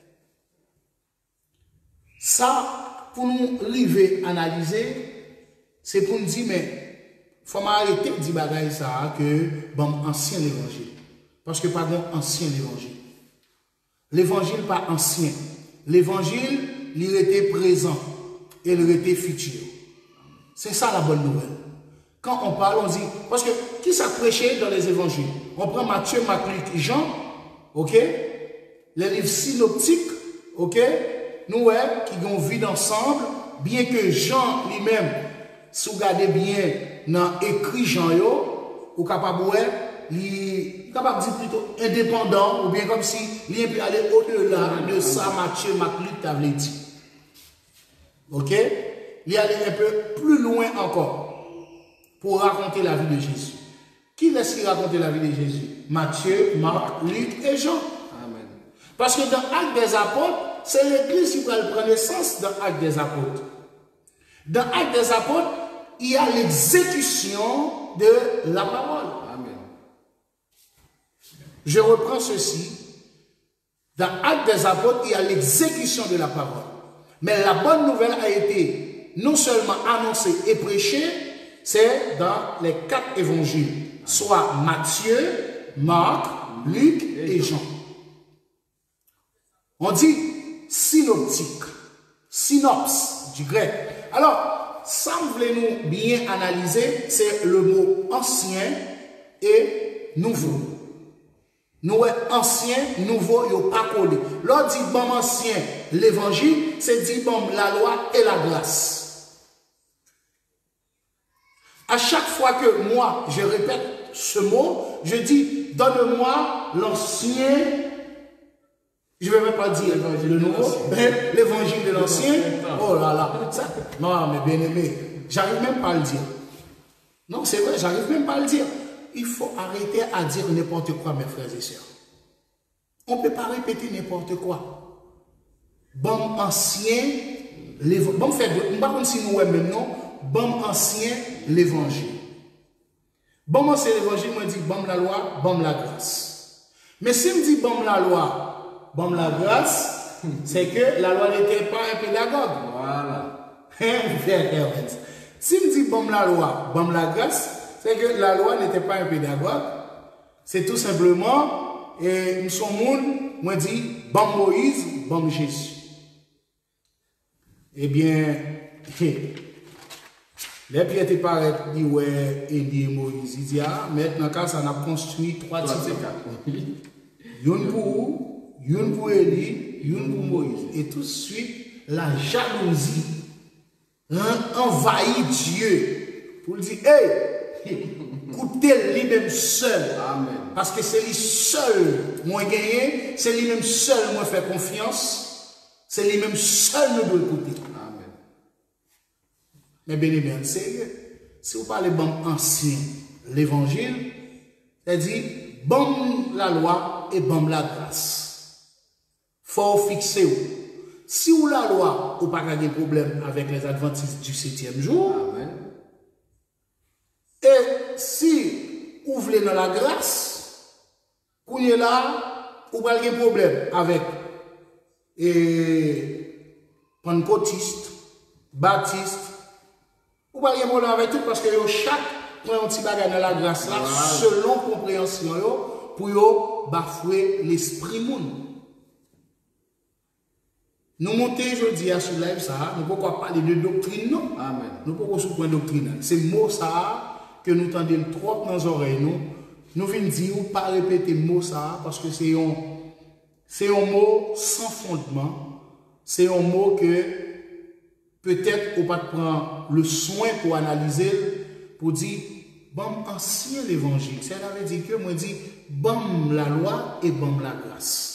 Ça, pour nous arriver à analyser, c'est pour nous dire, mais il faut m'arrêter de dire bagaille ça, que bon, ancien l'évangile. Parce que pas ancien l'évangile. L'évangile pas ancien. L'évangile, il était présent et il était futur. C'est ça la bonne nouvelle. Quand on parle, on dit, parce que qui s'est prêché dans les évangiles? On prend Matthieu, Marc, Luc, Jean, ok? Les livres synoptiques, ok? Nous, qui ont vécu ensemble, bien que Jean lui-même, si vous regardez bien dans écrit Jean, ou capable de dire plutôt indépendant, ou bien comme si il peut aller au-delà de ça, Matthieu, Marc, Luc t'avait dit. Ok? Il allait un peu plus loin encore pour raconter la vie de Jésus. Qui laisse raconter la vie de Jésus? Matthieu, Marc, Luc et Jean. Amen. Parce que dans Actes des Apôtres, c'est l'Église qui va prendre naissance dans Actes des Apôtres. Dans Actes des Apôtres, il y a l'exécution de la parole. Amen. Je reprends ceci. Dans Actes des Apôtres, il y a l'exécution de la parole. Mais la bonne nouvelle a été non seulement annoncée et prêchée, c'est dans les 4 évangiles, soit Matthieu, Marc, Luc et Jean. On dit synoptique, synopsis du grec. Alors, ça, vous voulez nous bien analyser, c'est le mot ancien et nouveau. Nous, ancien, nouveau, il n'y a pas collé. L'autre dit bon ancien, l'évangile, c'est dit bon la loi et la grâce. À chaque fois que moi, je répète ce mot, je dis donne-moi l'ancien Je ne vais même pas dire le nouveau, l'évangile de l'ancien. Oh là là. Ça, non, mais bien aimé, j'arrive même pas à le dire. Non, c'est vrai, j'arrive même pas à le dire. Il faut arrêter à dire n'importe quoi, mes frères et sœurs. On ne peut pas répéter n'importe quoi. Bon ancien, l'évangile. Bon, fait, par contre, si nous même non, bon ancien, l'évangile. Bon ancien, l'évangile, moi, dit bon la loi, bon la grâce. Mais si me dit bon la loi, bon la grâce, c'est que la loi n'était pas un pédagogue. Voilà. Si me dit bon la loi, bon la grâce, c'est que la loi n'était pas un pédagogue. C'est tout simplement, et nous sommes monde, moi dit, bon Moïse, bon Jésus. Eh bien, les pieds paraissent, dit ouais, Élie Moïse. Il dit, ah, maintenant, quand ça a construit 3 titres. Une pour Élie, une pour Moïse. Et tout de suite, la jalousie envahit Dieu pour lui dire, hey, écoutez lui-même seul. Amen. Parce que c'est lui seul moi gagné, c'est lui-même seul moi faire confiance, c'est lui-même seul nous doit écouter. Amen. Mais bien aimé, si vous parlez bon ancien, l'évangile, c'est-à-dire bon la loi et bon la grâce. Faut fixer. Si vous la loi, vous n'avez pas de problème avec les adventistes du 7e jour. Amen. Et si vous voulez dans la grâce, vous n'avez là, vous n'avez pas de problème avec pentecôtistes, baptistes. Vous n'avez pas de problème avec tout parce que chaque un petit bagage dans la grâce là, selon compréhension, pour bafouer l'esprit monde. Nous montons aujourd'hui à ce live ça, nous ne pouvons pas parler de doctrine, non? Amen. Nous ne pouvons pas soutenir doctrine. C'est mot ça que nous tendons trop dans les oreilles. Nous venons dire, ou pas répéter mot ça, parce que c'est un mot sans fondement. C'est un mot que peut-être on ne va pas prendre le soin pour analyser, pour dire, bon, ancien l'évangile. Ça veut dire que moi dis, bon la loi et bon la grâce.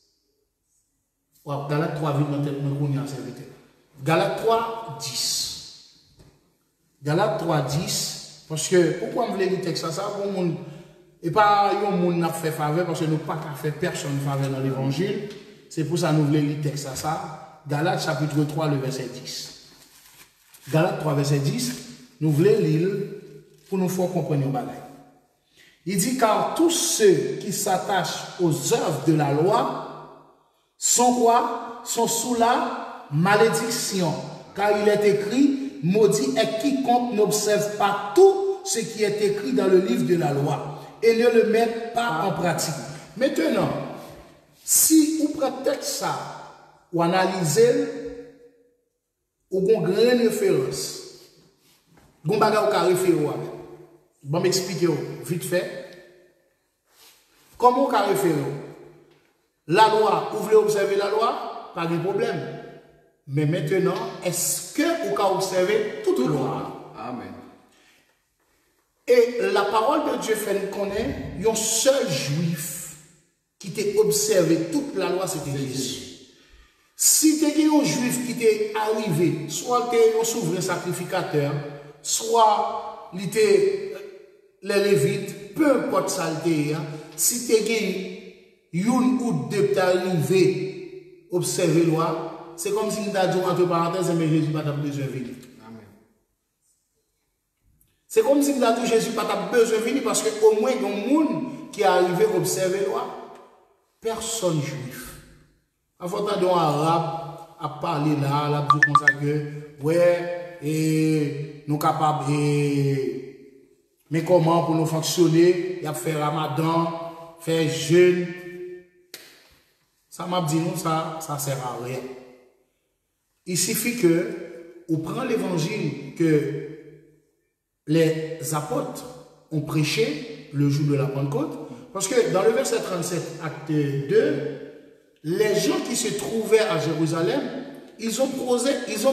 Galates 3, vite dans tête, Galates 3, 10. Galates 3, 10. Parce que, pourquoi je voulais lire texte ça, pour monde, et pas un monde n'a fait faveur, parce que nous pas qu'à faire personne faveur dans l'évangile. C'est pour ça que nous voulons lire texte ça. Galates chapitre 3, le verset 10. Galates 3, verset 10. Nous voulons lire pour nous faire comprendre nos bagages. Il dit, car tous ceux qui s'attachent aux œuvres de la loi, sont quoi? Sont sous la malédiction. Car il est écrit, maudit est quiconque n'observe pas tout ce qui est écrit dans le livre de la loi et ne le met pas en pratique. Maintenant, si vous prenez ça ou analysez, ou vous avez une référence, vous avez une référence, je vais m'expliquer vite fait. Comment vous avez une référence? La loi, vous voulez observer la loi? Pas de problème. Mais maintenant, est-ce que vous avez observé toute loi? Amen. Et la parole de Dieu fait nous connaître, un seul juif qui t'a observé toute la loi, c'était Jésus. Si tu es un juif qui t'est arrivé, soit tu es un souverain sacrificateur, soit tu es les Lévites, peu importe ça, si tu es une ou deux qui arrivé observer la loi, c'est comme si nous avions entre parenthèses, mais Jésus n'a pas besoin de venir. C'est comme si nous avions Jésus n'a pas besoin de venir parce qu'au moins, il y a un monde qui est arrivé à observer la loi. Personne juif. Avant d'un arabe à parler là, là, comme ça que, ouais, et nous capables, mais comment pour nous fonctionner, il y a fait Ramadan, faire jeûne. Ça m'a dit non, ça sert à rien. Il suffit que, on prend l'évangile que les apôtres ont prêché le jour de la Pentecôte, parce que dans le verset 37, acte 2, les gens qui se trouvaient à Jérusalem, ils ont posé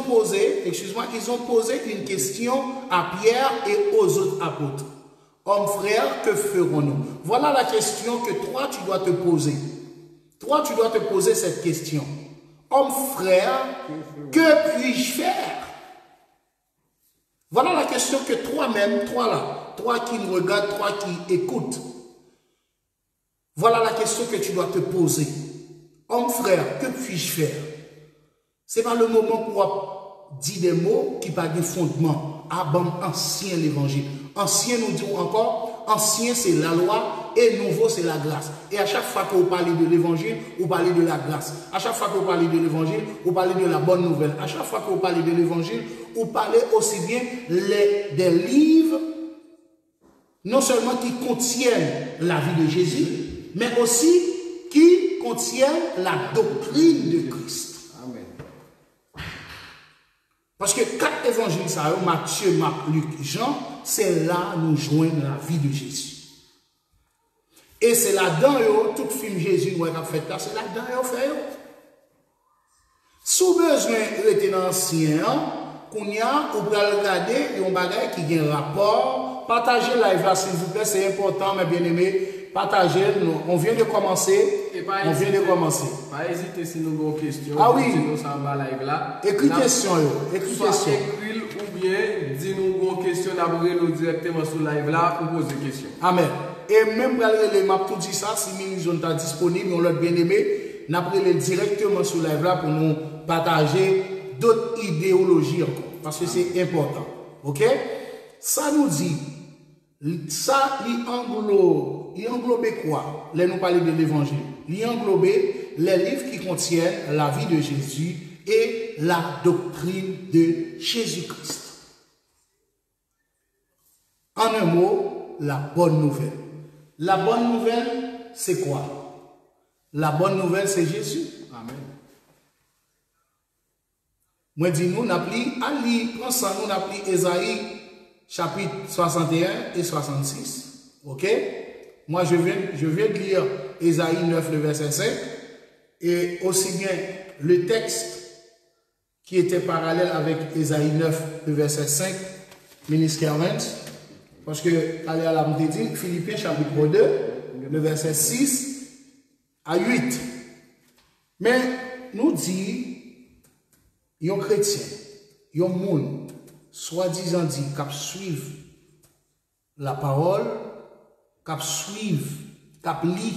une question à Pierre et aux autres apôtres. Hommes frères, que ferons-nous? Voilà la question que toi, tu dois te poser. toi, tu dois te poser cette question. Homme frère, que puis-je faire? Voilà la question que toi-même, toi là, toi qui me regardes, toi qui écoutes, voilà la question que tu dois te poser. Homme frère, que puis-je faire? Ce n'est pas le moment pour dire des mots qui parlent de fondement. Ah bon, ancien l'évangile. Ancien, nous disons encore, ancien c'est la loi et nouveau c'est la grâce. Et à chaque fois que vous parlez de l'évangile, vous parlez de la grâce. À chaque fois que vous parlez de l'évangile, vous parlez de la bonne nouvelle. À chaque fois que vous parlez de l'évangile, vous parlez aussi bien des livres, non seulement qui contiennent la vie de Jésus, mais aussi qui contiennent la doctrine de Christ. Amen. Parce que quatre évangiles, ça, Matthieu, Marc, Luc, Jean, c'est là nous joignons la vie de Jésus. Et c'est là-dedans, tout film Jésus, nous avons fait là, c'est là-dedans, nous fait. Sous besoin d'être ancien, qu'on y a, on peut regarder, un bagage qui a un rapport. Partagez live là, s'il vous plaît, c'est important, mes bien-aimés. Partagez, on vient de commencer. On vient de commencer. Pas hésiter si nous avons des questions. Ah oui. Nous sommes en live là. Écris question, écris question. Écris ou bien dis-nous une question, nous directement sur live là pour poser des questions. Amen. Et même pour les m'a tout dit ça, si nous sommes disponibles, on l'a bien aimé, nous avons directement sur live là pour nous partager d'autres idéologies encore. Parce que c'est important. Ok? Ça nous dit, ça, il englobe quoi? Là, nous parlons de l'évangile. Il englobe les livres qui contiennent la vie de Jésus et la doctrine de Jésus-Christ. En un mot, la bonne nouvelle. La bonne nouvelle, c'est quoi? La bonne nouvelle, c'est Jésus. Amen. Moi, dis nous, prends ça, nous appelons Ésaïe, chapitre 61 et 66. Ok? Moi, je viens de lire Ésaïe 9, le verset 5. Et aussi bien le texte qui était parallèle avec Ésaïe 9, le verset 5, ministre Kervens. Parce que, allez à la dit, Philippiens chapitre 2, le verset 6 à 8. Mais nous dit, yon chrétien, yon moun, soi-disant dit, qu'ap suivre la parole, qu'ap suivre, qu'ap lit,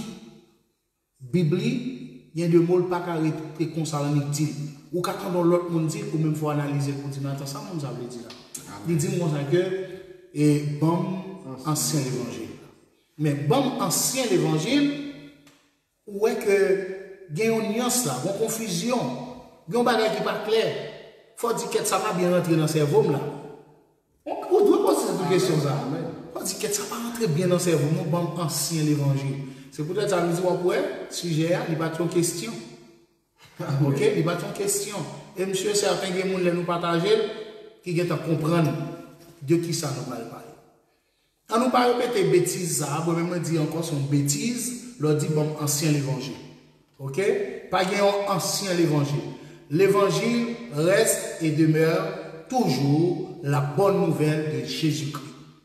Bibli, il y a de mots pas carré comme ça, dit. Ou quand l'autre monde dit, ou même faut analyser pour dire, attends, ça, mon avez dit là. Il dit, moi, que, et bon, ancien évangile. Mais bon, ancien évangile, où est que, il y a une nuance là, une confusion, il y a un bagage qui n'est pas clair. Il faut dire que ça va bien rentrer dans le cerveau là. On doit poser cette question ça. Il faut dire que ça va rentrer bien dans le cerveau, bon, ancien évangile. C'est peut-être ça nous dit, ouais, sujet, il va être une question. Ok, il va être une question. Et monsieur, certains gens nous partager, qui vont comprendre de qui ça nous parle. On nous parle répéter bêtises, ça, on même dire encore son bêtise, leur dit bon, ancien l'évangile. Ok? Pas un ancien l'évangile. L'évangile reste et demeure toujours la bonne nouvelle de Jésus-Christ.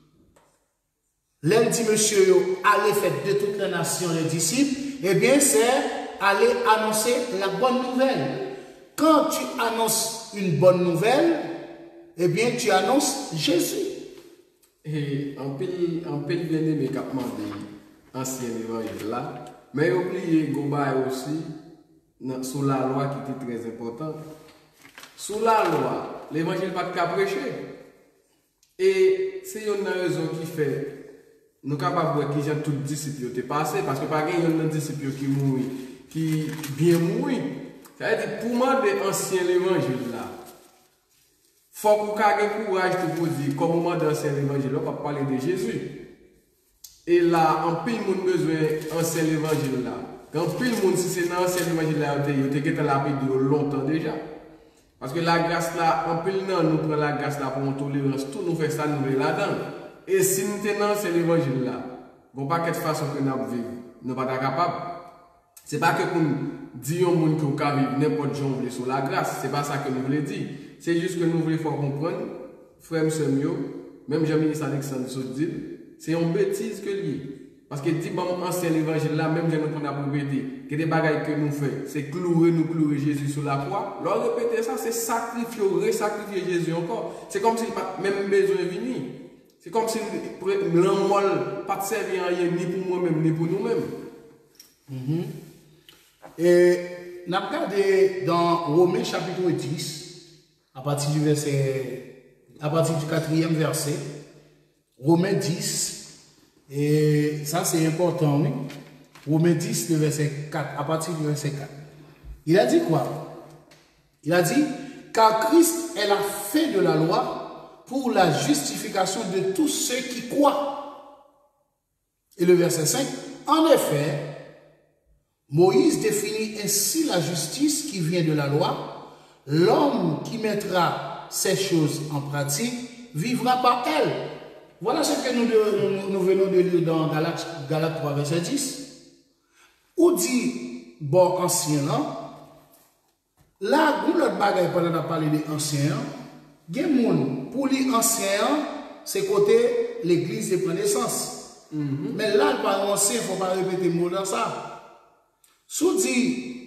L'un dit, monsieur, allez faire de toutes les nations les disciples, eh bien, c'est aller annoncer la bonne nouvelle. Quand tu annonces une bonne nouvelle, eh bien, tu annonces Jésus. Et en pile bien-aimé qui a demandé ancien évangile là, mais oubliez Gobaï aussi sous la loi qui était très important. Sous la loi, l'évangile pas de prêcher. Et c'est une raison qui fait nous sommes capables de voir qui j'ai tout disciple qui passé parce que pas un disciple qui mourit, qui bien mourit. Ça veut dire pour moi de ancien évangile là. Faut qu'on ait le courage de vous dire comme moment d'ancien évangile, on va parler de Jésus. Et là, en pile monde besoin d'ancien évangile là. Quand pile monde si c'est dans l'ancien évangile là, il y a la vie de longtemps déjà. Parce que la grâce là, en pile non, nous prenons la grâce là pour une tolérance, tout nous fait ça nous là-dedans. Et si nous tenons cet évangile là, bon pas quelle façon que nous vivons, nous pas capables. C'est pas que nous disons au monde que vous pouvez vivre n'importe où voulez sur la grâce, c'est pas ça que nous voulons dire. C'est juste que nous voulons faire comprendre, frère Semio, même Jean-Ministre Alexandre se dit, c'est une bêtise que lié. Parce que dit bon ancien évangile là, même gens qu'on a répété, que des bagailles que nous faisons, c'est clouer Jésus sur la croix. Leur répéter ça, c'est sacrifier, resacrifier Jésus encore. C'est comme s'il pas même besoin de venir. C'est comme si l'amour pas de servir rien ni pour moi-même, ni pour nous-mêmes. Et nous avons regardé dans Romains chapitre 10, à partir du 4e verset, Romains 10, et ça c'est important, oui. Romains 10, le verset 4, à partir du verset 4. Il a dit quoi? Il a dit, car Christ est la fin de la loi pour la justification de tous ceux qui croient. Et le verset 5, en effet, Moïse définit ainsi la justice qui vient de la loi. L'homme qui mettra ces choses en pratique vivra par elles. Voilà ce que nous venons de lire dans Galates 3, verset 10. Où dit, bon ancien là, nous l'autre bagaille pendant qu'on a parlé des anciens, pour les anciens, c'est côté l'église de prend naissance. Mais là, par ancien, il ne faut pas répéter le mot dans ça. Sous dit,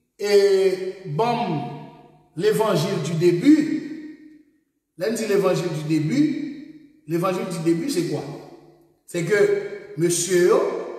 bon, l'évangile du début, là, dit l'évangile du début, c'est quoi? C'est que monsieur,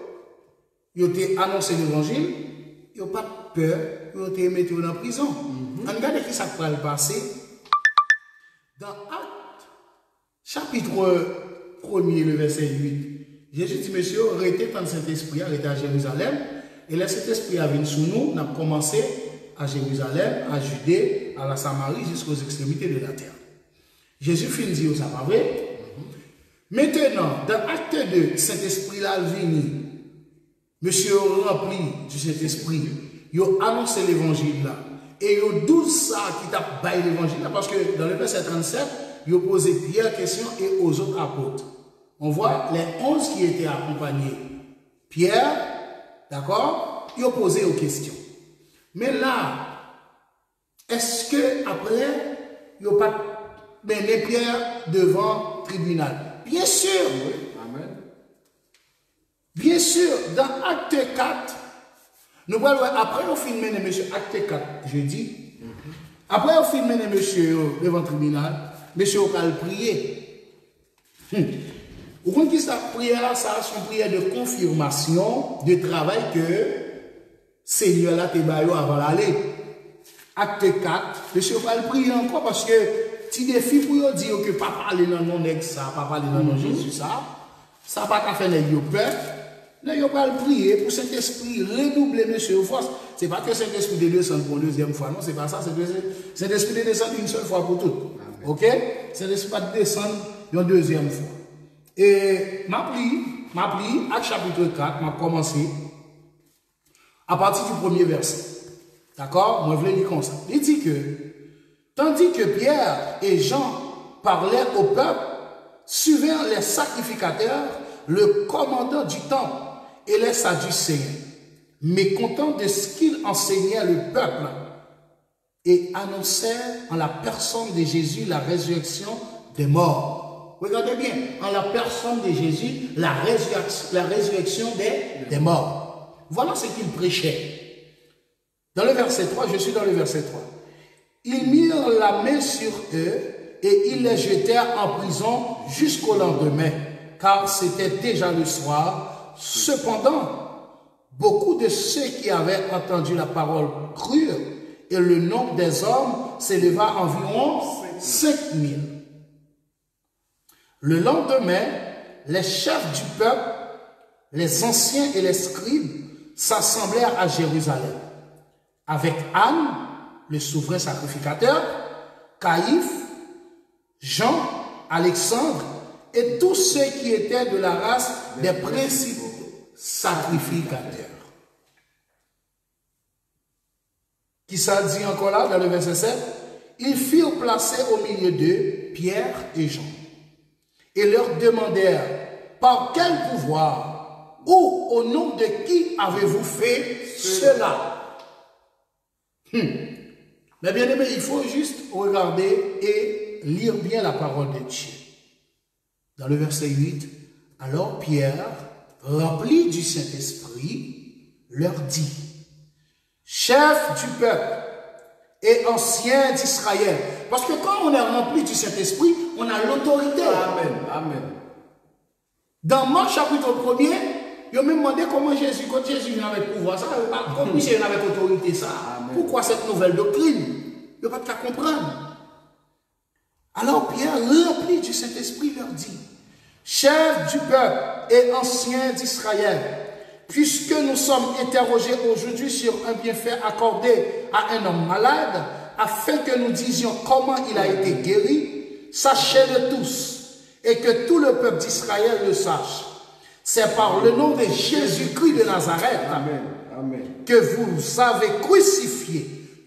il a annoncé l'évangile, il n'a pas peur, il a été mis en prison. On regarde qui ça va le passer. Dans Actes, chapitre 1er, le verset 8, Jésus dit, monsieur, arrêtez dans le Saint-Esprit, arrêtez à Jérusalem. Et là, cet esprit a venu sous nous, on a commencé à Jérusalem, à Judée, à la Samarie, jusqu'aux extrémités de la terre. Jésus finit dire ça, pas vrai? Maintenant, dans Acte 2, Saint-Esprit là venu, monsieur rempli du Saint-Esprit, il a annoncé l'évangile là. Et il a 12 ça qui t'a baillé l'évangile là, parce que dans le verset 37, il a posé Pierre question et aux autres apôtres. On voit les 11 qui étaient accompagnés. Pierre, d'accord? Il a posé aux questions. Mais là, est-ce que après, il n'a pas mené Pierre devant le tribunal? Bien sûr. Oui. Amen. Bien sûr, dans Acte 4, nous voyons, après on filme monsieur Acte 4, jeudi. Après on filme monsieur devant le tribunal, monsieur a prié. Vous comprenez que cette prière, ça c'est une prière de confirmation de travail que Seigneur l'a te baillé avant d'aller. Acte 4, monsieur va le prier encore parce que petit défi pour dire que pas parler dans non nèg ça, pas parler dans non Jésus ça pas qu'à faire nèg yo peur. Là yo va le prier pour Saint-Esprit redoubler monsieur force. C'est pas que Saint-Esprit de descendre pour une deuxième fois, non, c'est pas ça, c'est que Saint-Esprit de descendre une seule fois pour toutes. OK? Saint-Esprit pas descendre une deuxième fois. Et m'a pris, Acte chapitre 4, m'a commencé à partir du premier verset. D'accord? Moi, je vais lire comme ça. Il dit que, tandis que Pierre et Jean parlaient au peuple, suivant les sacrificateurs, le commandant du temple et les Sadducéens, mécontents de ce qu'il enseignait le peuple, et annonçèrent en la personne de Jésus la résurrection des morts. Regardez bien, en la personne de Jésus, la résurrection des morts. Voilà ce qu'il prêchait. Dans le verset 3, je suis dans le verset 3. Ils mirent la main sur eux et ils les jetèrent en prison jusqu'au lendemain, car c'était déjà le soir. Cependant, beaucoup de ceux qui avaient entendu la parole crurent, et le nombre des hommes s'éleva à environ 5000. Le lendemain, les chefs du peuple, les anciens et les scribes s'assemblèrent à Jérusalem, avec Anne, le souverain sacrificateur, Caïphe, Jean, Alexandre, et tous ceux qui étaient de la race des principaux sacrificateurs. Qui ça dit encore là, dans le verset 7? Ils firent placer au milieu d'eux Pierre et Jean, et leur demandèrent, par quel pouvoir ou au nom de qui avez-vous fait cela? Mais bien aimé, il faut juste regarder et lire bien la parole de Dieu. Dans le verset 8, alors Pierre rempli du Saint-Esprit, leur dit, chef du peuple et ancien d'Israël. Parce que quand on est rempli du Saint-Esprit, on a l'autorité. Amen. Amen. Dans Marc chapitre 1er, ils ont même demandé comment Jésus, quand Jésus vient avec pouvoir, ça, comment il vient avec autorité, ça. Amen. Pourquoi cette nouvelle doctrine? Il n'y a pas de comprendre. Alors Pierre, rempli du Saint-Esprit, leur dit, chef du peuple et ancien d'Israël, puisque nous sommes interrogés aujourd'hui sur un bienfait accordé à un homme malade, afin que nous disions comment il a été guéri, sachez-le tous, et que tout le peuple d'Israël le sache. C'est par le nom de Jésus-Christ de Nazareth Amen. Amen. que vous avez crucifié,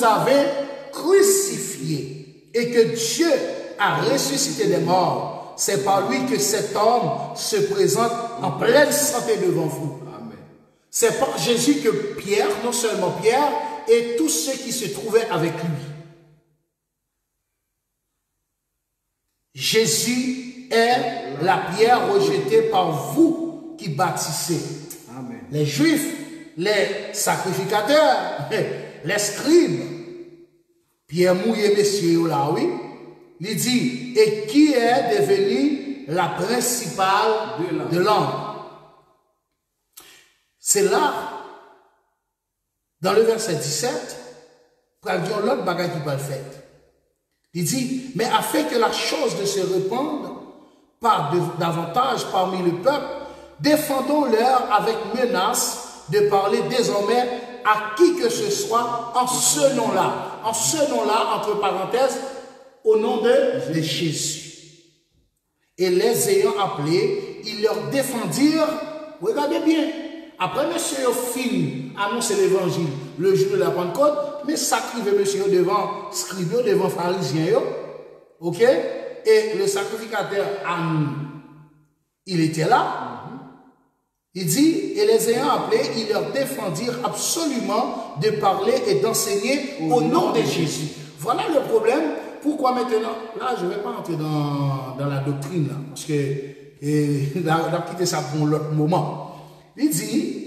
et que Dieu a ressuscité des morts. C'est par lui que cet homme se présente en pleine santé devant vous. Amen. C'est par Jésus que Pierre, non seulement Pierre, et tous ceux qui se trouvaient avec lui. Jésus est la pierre rejetée par vous qui bâtissez. Amen. Les Juifs, les sacrificateurs, les scribes. Pierre mouillé, messieurs, là, oui. Il dit, et qui est devenu la principale de l'homme. C'est là, dans le verset 17, pour dire l'autre bagage qui va le faire. Il dit, mais afin que la chose de se répande davantage parmi le peuple, défendons-leur avec menace de parler désormais à qui que ce soit en ce nom-là. En ce nom-là, entre parenthèses, au nom de Jésus. Et les ayant appelés, ils leur défendirent, regardez bien, après monsieur fin annoncer l'évangile le jour de la Pentecôte, mais sacrifier monsieur devant scribes, devant pharisiens, ok? Et le sacrificateur, il était là. Il dit, et les ayant appelés, ils leur défendirent absolument de parler et d'enseigner au nom de Jésus. Voilà le problème. Pourquoi maintenant, là, je ne vais pas entrer dans la doctrine, là, parce que on va quitter ça pour l'autre moment. Il dit,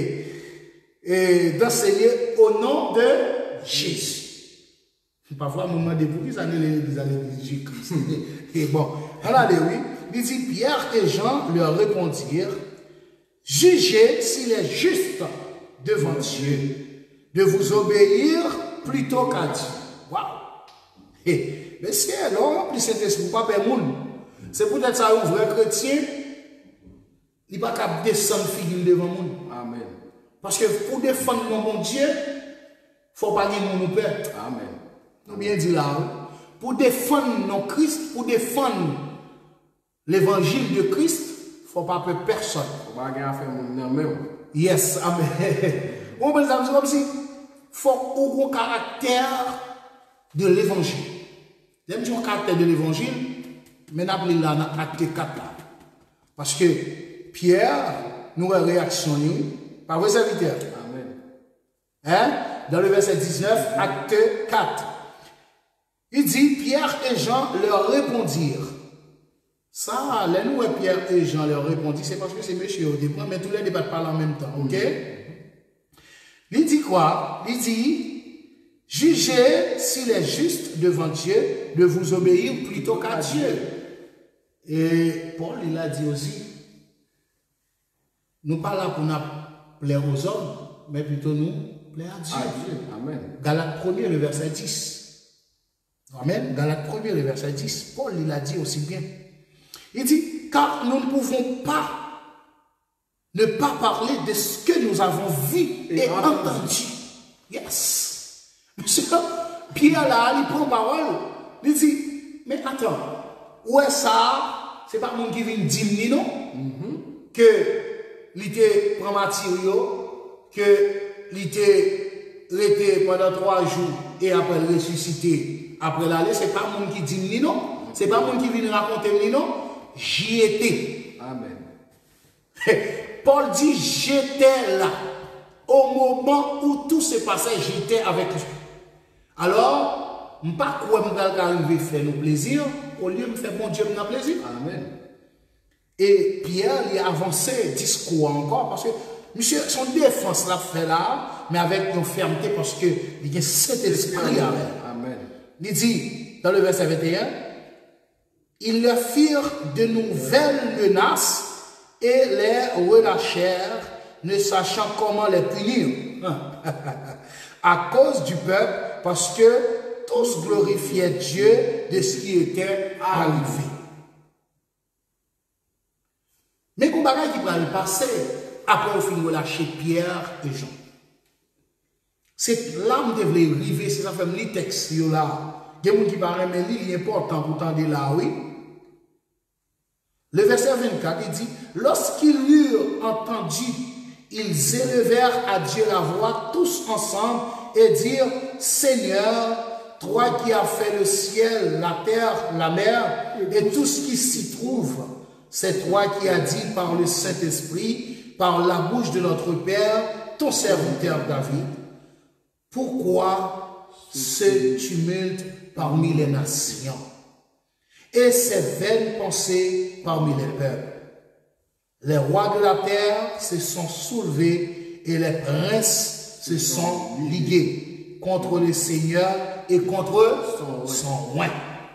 d'enseigner au nom de Jésus. Parfois, on me demande pour qui ça allait Jésus-Christ. Et bon, regardez, oui. Il dit, Pierre et Jean leur répondirent, jugez s'il est juste devant Dieu de vous obéir plutôt qu'à Dieu. Waouh! Mais si alors, plus Saint-Esprit, pas peur monde. C'est peut-être ça un vrai chrétien, il va pas descendre figure devant le monde. Amen. Parce que pour défendre mon Dieu, il ne faut pas dire mon père. Amen. Nous bien dit là, pour défendre nos Christ, pour défendre l'évangile de Christ, il ne faut pas peur personne. Il ne faut pas faire mon même. Yes, amen. On peut dire comme si il faut un caractère de l'évangile. J'aime dire un caractère de l'évangile, mais nous appelons là dans acte 4 là. Parce que Pierre nous a réactionné par vos serviteurs. Amen. Hein? Dans le verset 19, acte 4. Il dit, Pierre et Jean leur répondirent. Ça, là, nous et Pierre et Jean leur répondirent, c'est parce que c'est monsieur au début, mais tous les débats parlent en même temps, ok? Il dit quoi? Il dit, jugez s'il est juste devant Dieu de vous obéir plutôt qu'à Dieu. Et Paul, il a dit aussi, nous pas là pour nous plaire aux hommes, mais plutôt nous plaire à Dieu. Amen. Galates 1er, le verset 10. Amen. Galates 1er, le verset 10. Paul, il a dit aussi bien. Il dit, car nous ne pouvons pas ne pas parler de ce que nous avons vu et entendu. Yes. Monsieur, Pierre là, il prend parole. Il dit, mais attends, où est ça? C'est pas mon qui vient dire non? Que l'ité prend matériau, que l'ité resté pendant 3 jours et après le ressuscité, après l'aller, c'est pas mon qui dit non? C'est pas mon qui vient raconter non? J'y étais. Amen. Paul dit, j'étais là. Au moment où tout se passait, j'étais avec lui. Alors, je ne sais pas quoi je vais arriver à faire nos plaisirs, au lieu de me faire bon Dieu me plaisir. Amen. Et Pierre, il a avancé discours encore, parce que monsieur, son défense l'a fait là, mais avec une fermeté, parce que il y a cet esprit. Amen. Il dit, dans le verset 21, ils leur firent de nouvelles menaces et les relâchèrent, ne sachant comment les punir. À cause du peuple, parce que tous glorifiaient Dieu de ce qui était arrivé. Mais qu'on bagaille qui va le passer, après au fin relâcher Pierre et Jean. C'est là où vous devez arriver, c'est ça fait le texte là. Il y a des gens qui parlent, mais il est important pour tendre là, oui. Le verset 24, il dit, lorsqu'ils eurent entendu, ils élevèrent à Dieu la voix tous ensemble et dirent, Seigneur, toi qui as fait le ciel, la terre, la mer et tout ce qui s'y trouve, c'est toi qui as dit par le Saint-Esprit, par la bouche de notre Père, ton serviteur David, pourquoi ce tumulte parmi les nations et ces vaines pensées parmi les peuples? Les rois de la terre se sont soulevés et les princes se sont ligués contre le Seigneur et contre son roi.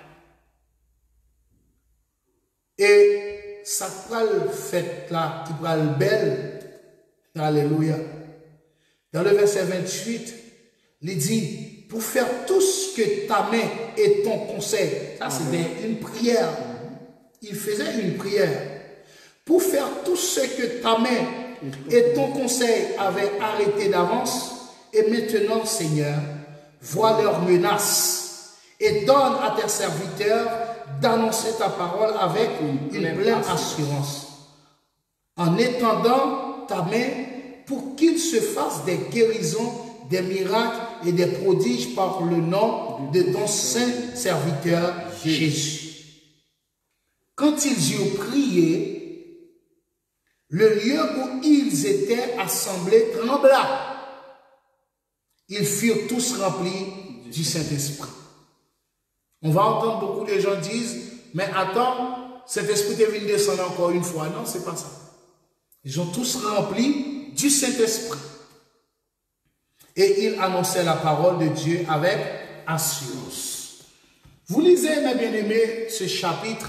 Et ça pral fait là, qui pral belle, alléluia. Dans le verset 28, il dit, pour faire tout ce que ta main et ton conseil, ça c'était une prière. Il faisait une prière. Pour faire tout ce que ta main et ton conseil avaient arrêté d'avance, et maintenant, Seigneur, vois leurs menaces et donne à tes serviteurs d'annoncer ta parole avec une pleine assurance, en étendant ta main pour qu'ils se fassent des guérisons, des miracles et des prodiges par le nom de ton saint serviteur Jésus. Quand ils eurent prié, le lieu où ils étaient assemblés trembla. Ils furent tous remplis du Saint-Esprit. On va entendre beaucoup de gens disent, mais attends, cet esprit est venu descendre encore une fois. Non, c'est pas ça. Ils ont tous rempli du Saint-Esprit. Et ils annonçaient la parole de Dieu avec assurance. Vous lisez, mes bien-aimés, ce chapitre,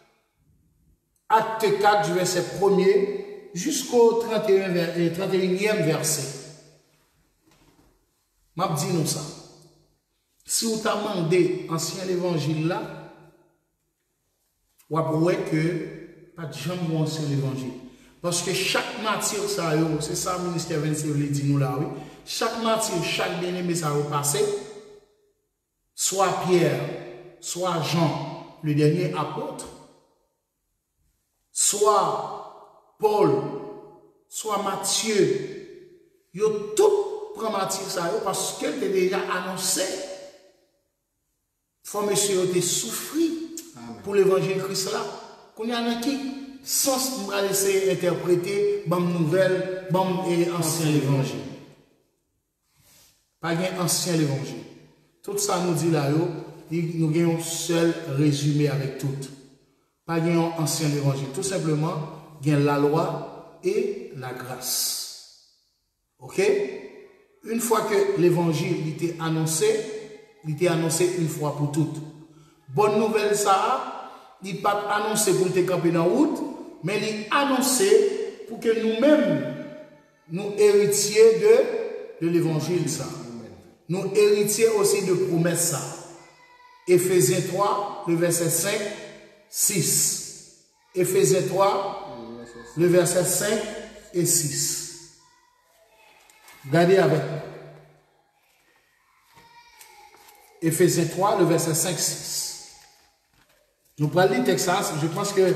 acte 4 du verset 1er jusqu'au 31e verset. M'a dit nous ça. Si vous t'avez demandé ancien évangile là, vous voyez que pas de jamais ancien évangile. Parce que chaque matière, ça c'est ça le ministère 26 veut dire nous là, oui. Chaque matière, chaque bien-aimé, ça va passer. Soit Pierre, soit Jean, le dernier apôtre, soit Paul, soit Matthieu, ils ont tout pris matière ça parce qu'elle était déjà annoncé. Faut monsieur te souffrir pour l'évangile Christ là. Qu'on y a qui sans nous laisser interpréter bonne nouvelle, bon et ancien évangile. Pas un ancien évangile. Tout ça nous dit là, nous avons un seul résumé avec tout. Pas un ancien évangile. Tout simplement, il y a la loi et la grâce. Ok? Une fois que l'évangile était annoncé une fois pour toutes. Bonne nouvelle ça, il n'est pas annoncé pour te camper dans la route, mais il est annoncé pour que nous-mêmes, nous héritiers de l'évangile ça. Nous héritiers aussi de promesses ça. Éphésiens 3, le verset 5, 6. Éphésiens 3, le verset 5 et 6. Regardez avec moi. Éphésiens 3, le verset 5, 6. Nous prenons le Texas, je pense que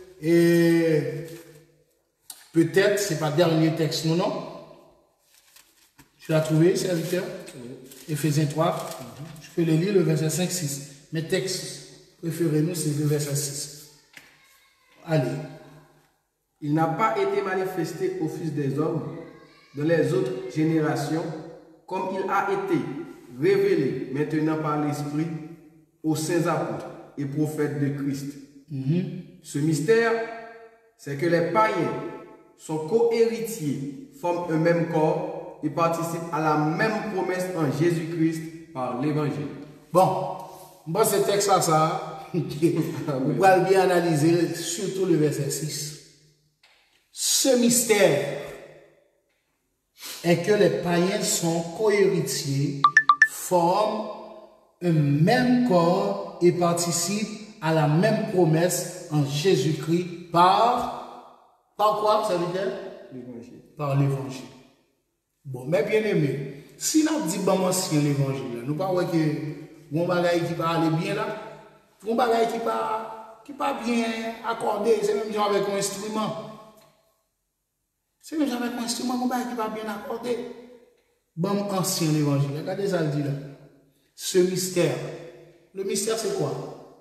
peut-être ce n'est pas le dernier texte, non? Tu l'as trouvé, serviteur? Éphésiens 3, je peux le lire, le verset 5, 6. Mes textes préférés, nous, c'est le verset 6. Allez. Il n'a pas été manifesté au Fils des hommes dans les autres générations, comme il a été révélé maintenant par l'Esprit aux saints apôtres et prophètes de Christ. Ce mystère c'est que les païens sont co-héritiers, forment un même corps et participent à la même promesse en Jésus-Christ par l'évangile. Bon, ce texte là, ça, vous pouvez bien analyser, surtout le verset 6. Ce mystère est que les païens sont co-héritiers, forment un même corps et participent à la même promesse en Jésus-Christ par quoi, ça veut dire? L'évangile. Par l'évangile. Bon, mais bien aimé, si nous dit bon ancien l'évangile, nous ne pouvons pas que mon bagage qui va aller bien là, mon bagage qui pas bien accordé, c'est même genre avec un instrument. C'est même genre avec un instrument, mon bagage qui va bien accordé. Bon ancien l'évangile, regardez ça le dit là. Ce mystère. Le mystère c'est quoi?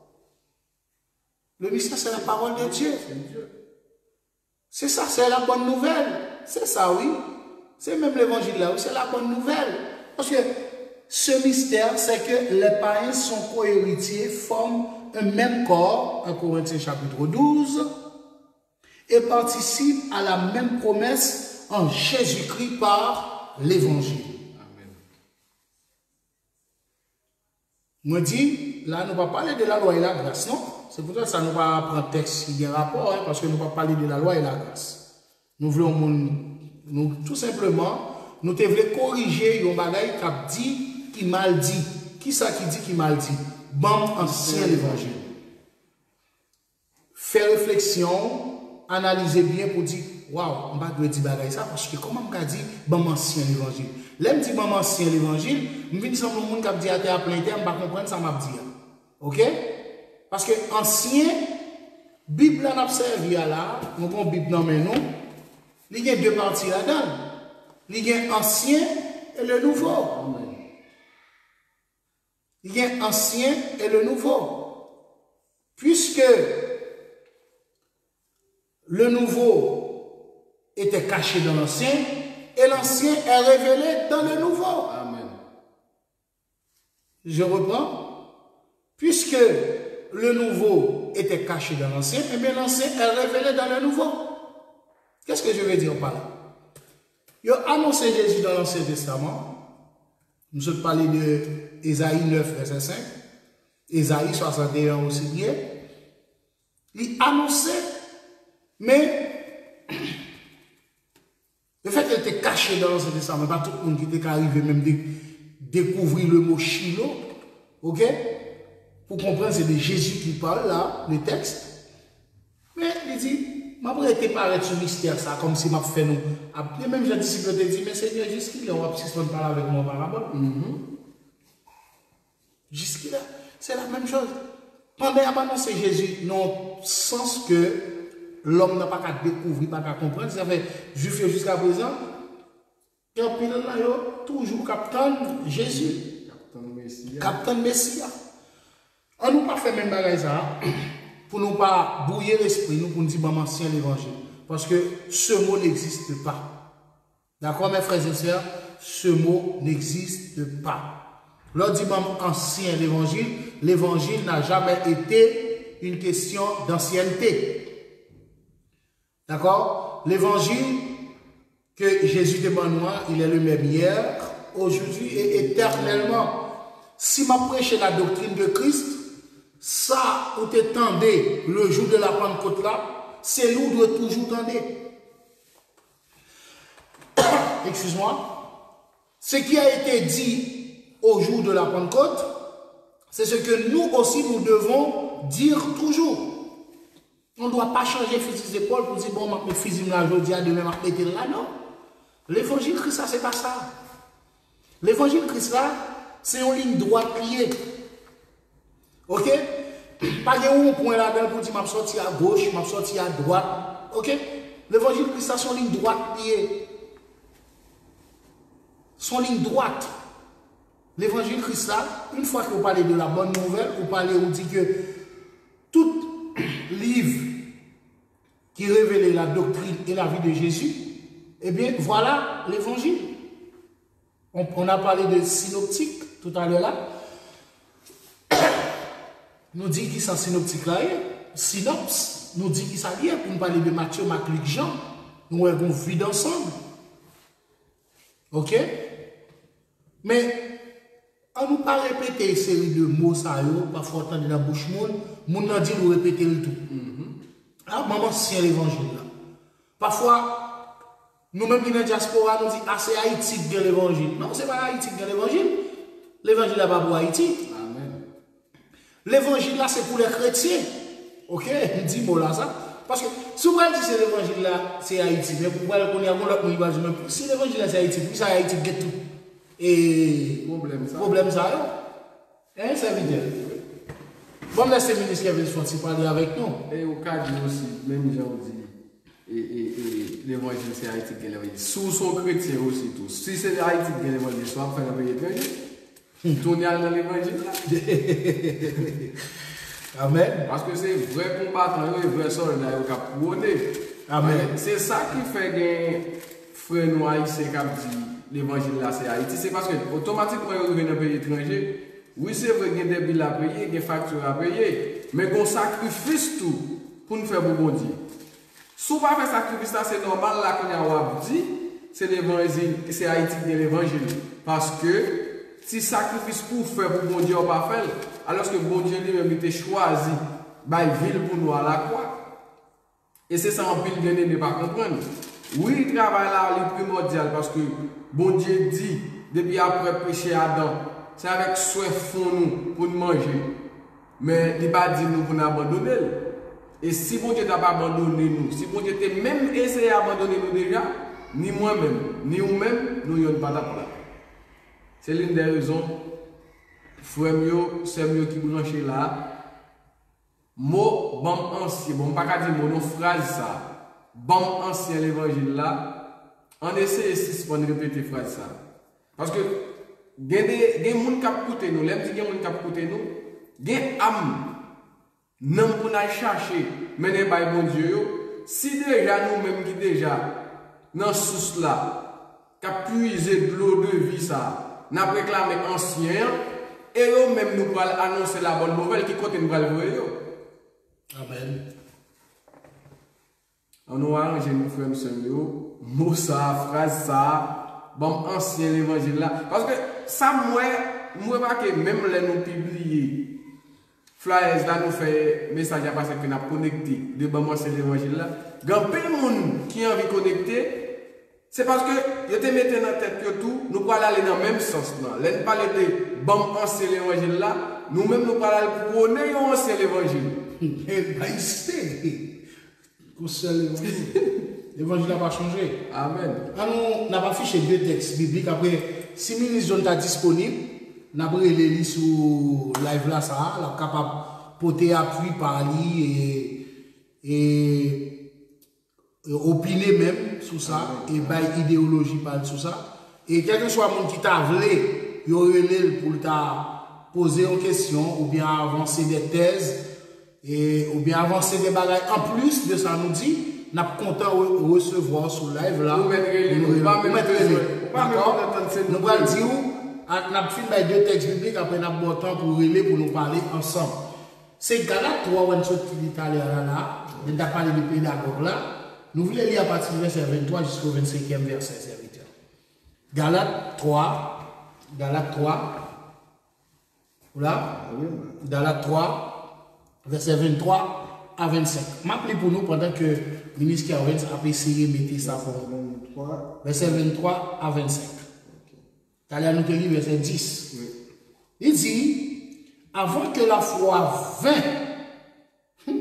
Le mystère c'est la parole de Dieu. C'est ça, c'est la bonne nouvelle. C'est ça, oui. C'est même l'évangile là, c'est la bonne nouvelle. Parce que ce mystère, c'est que les païens sont co-héritiers, forment un même corps, en Corinthiens chapitre 12, et participent à la même promesse en Jésus-Christ par l'évangile. Amen. Moi dis, là, nous ne va pas parler de la loi et la grâce, non? C'est pour ça que ça nous va prendre texte qui a rapport, hein, parce que nous ne va pas parler de la loi et la grâce. Nous voulons, nous, tout simplement, nous devons corriger un bagage qui a dit, qui mal dit. Qui ça qui dit qui mal dit? Bon, ancien l'évangile. Faire réflexion, analyser bien pour dire, waouh, on va dire bagage ça, parce que comment on dit bon, ancien l'évangile? L'aime dit bon, ancien l'évangile, je viens de le monde qui a dit à plein terme, je ne vais pas comprendre ça m'a dit. Ok? Parce que ancien, Bible en a servi là, nous avons Bible dans nous, il y a deux parties là-dedans. Il y a ancien et le nouveau. Il y a ancien et le nouveau. Puisque le nouveau était caché dans l'ancien, et l'ancien est révélé dans le nouveau. Amen. Je reprends. Puisque le nouveau était caché dans l'ancien, et bien l'ancien est révélé dans le nouveau. Qu'est-ce que je veux dire par là? Il a annoncé Jésus dans l'Ancien Testament. Nous sommes parlé de Ésaïe 9, verset 5. Ésaïe 61 aussi bien. Il annonçait, mais le fait qu'elle était cachée dans l'Ancien Testament, pas tout le monde qui était arrivé même découvrir le mot Shiloh. Ok? Pour comprendre, c'est de Jésus qui parle là, le texte. Mais il dit, m'a prêté paraître ce mystère, ça, comme si m'a fait nous. Et même les disciples te dit, mais Seigneur, jusqu'il est, on va parler avec mon parabole. Jusqu'il est, c'est la même chose. Pendant qu'il a annoncé Jésus, non sens que l'homme n'a pas qu'à découvrir, pas qu'à comprendre, ça fait juif jusqu'à présent, et puis là, toujours capitaine Jésus. Capitaine Messia. On nous pas fait même bagage ça. Pour ne pas brouiller l'esprit, nous pour nous dire ancien l'évangile. Parce que ce mot n'existe pas. D'accord, mes frères et sœurs? Ce mot n'existe pas. Lors dit ancien l'évangile, l'évangile n'a jamais été une question d'ancienneté. D'accord? L'évangile que Jésus demande moi, il est le même hier, aujourd'hui et éternellement. Si m'a prêché la doctrine de Christ, ça, où tu tendez le jour de la Pentecôte là, c'est nous de toujours tendre. Excuse-moi. Ce qui a été dit au jour de la Pentecôte, c'est ce que nous aussi nous devons dire toujours. On ne doit pas changer fusil d'épaule pour dire, bon, je vais fusil là aujourd'hui, demain je vais là. Non. L'évangile Christ, ça, c'est pas ça. L'évangile Christ là, c'est une ligne droite liée. Ok? Pas de un point là-dedans pour dire je sorti à gauche, je sorti à droite. Ok? L'évangile Christ, c'est une ligne droite liée. Son ligne droite. L'évangile Christ là, une fois que vous parlez de la bonne nouvelle, vous parlez, vous dites que tout livre qui révèle la doctrine et la vie de Jésus, eh bien voilà l'évangile. On a parlé de synoptique tout à l'heure là. Nous dit qui sont synoptiques là, synopsis. nous dit qu'il s'allie pour nous parler de Matthieu, Marc, Luc, Jean. Nous avons vide ensemble. Ok? Mais, on nous pas répéter une série de mots, ça, parfois on entend dans la bouche, moun nan dit nous répéter le tout. Ah, maman, c'est l'évangile là. Parfois, nous-mêmes qui dans la diaspora, nous disons, ah, c'est Haïti qui a l'évangile. Non, c'est pas Haïti qui a l'évangile. L'évangile là pas pour Haïti. Amen. L'évangile là, c'est pour les chrétiens. Ok? On dit mot là ça. Parce que si vous dites que l'évangile là, c'est Haïti, mais pour qu'on y a un autre monde, si l'évangile là, c'est Haïti, puis ça Haïti qui tout. Et problème ça, hein, serviteur. Bon, laissez le ministre Kevin Fonti parler avec nous. Et au cas de aussi, même gens dit, et l'évangile c'est Haïti qui est l'évangile. Sous son chrétien aussi tout. Si c'est Haïti qui est l'évangile, soit faire un pays étranger. Tourner dans l'évangile là. Amen. Parce que c'est vrai combattant et vrai soldat qui a prôné. Amen. C'est ça qui fait que frère nous haïtiens qui dit l'évangile là c'est Haïti. C'est parce que automatiquement ils reviennent dans un pays étranger. Oui, c'est vrai qu'il y a des billes à payer, des factures à payer, mais qu'on sacrifice tout pour nous faire bon Dieu. Si on ne fait pas sacrifice, c'est normal là qu'on a dit, c'est l'évangile, c'est Haïti qui est l'évangile. Parce que si sacrifice pour faire pour bon Dieu, on ne pas faire, alors que bon Dieu lui-même était choisi, bah, il ville pour nous à la croix. Et c'est ça en pile de ne pas comprendre. Oui, il travaille là, il est primordial parce que bon Dieu dit, depuis après péché Adam, c'est avec soif nous pour nous manger. Mais il n'a pas dit nous pour nous abandonner. Et si bon Dieu n'a pas abandonné nous, si bon Dieu t'a même essayé d'abandonner nous déjà, ni moi-même, ni vous-même, nous n'avons pas d'appel. C'est l'une des raisons, frère mieux, c'est mieux qui branche là. Mot, bon ancien, bon, pas qu'à dire mot, non, phrase ça. Bon ancien l'évangile là, on essaie de pour répéter phrase ça. Parce que, il y a des gens qui écoutent nous, les gens qui écoutent nous, il y a des âmes, non pour nous chercher, mais par bon Dieu, si déjà nous-mêmes qui déjà, dans ce source là, qui puisé de l'eau de vie ça, nous avons réclamé ancien, et eux-mêmes nous allons annoncer la bonne nouvelle qui compte nous allons voir. Amen. On a arrangé nous frères nous, mot ça, phrase ça, bon ancien l'évangile là, parce que ça moi pas que même les nous publier flyers là nous fait message à passer que nous connecté de bon ancien l'évangile là, grand peu de monde qui a envie de connecter. C'est parce que je te mets dans la tête que tout, nous pouvons aller dans le même sens. Nous parler de bon ancien l'évangile là, nous-mêmes nous pouvons aller prôner l'ancien l'évangile. L'évangile n'a pas changé. Amen. On n'a pas affiché deux textes bibliques. Après, si le ministre est disponible, nous avons les lits sur live là, ça, là, capable de porter appui par lui et opiner même sur ça, et bailler idéologie par sur ça. Et quel que soit le monde qui t'a voulu, il y aurait pour t'a poser une question, ou bien avancer des thèses, ou bien avancer des bagages. En plus de ça, nous dit, nous sommes contents de recevoir sur live là. Nous allons dire, nous avons fait deux textes bibliques, après nous avons temps pour relayer, pour nous parler ensemble. C'est Galates 3, on est l'Italie là, nous avons parlé du pédagogue là. Nous voulons lire à partir du verset 23 jusqu'au 25e verset, serviteur. Galates 3, voilà, Galates 3, verset 23 à 25. M'appelez pour nous pendant que le ministre Kevin a essayé de mettre ça pour nous. Verset 23 à 25. T'as nous te lire verset 10. Oui. Il dit, avant que la foi vint,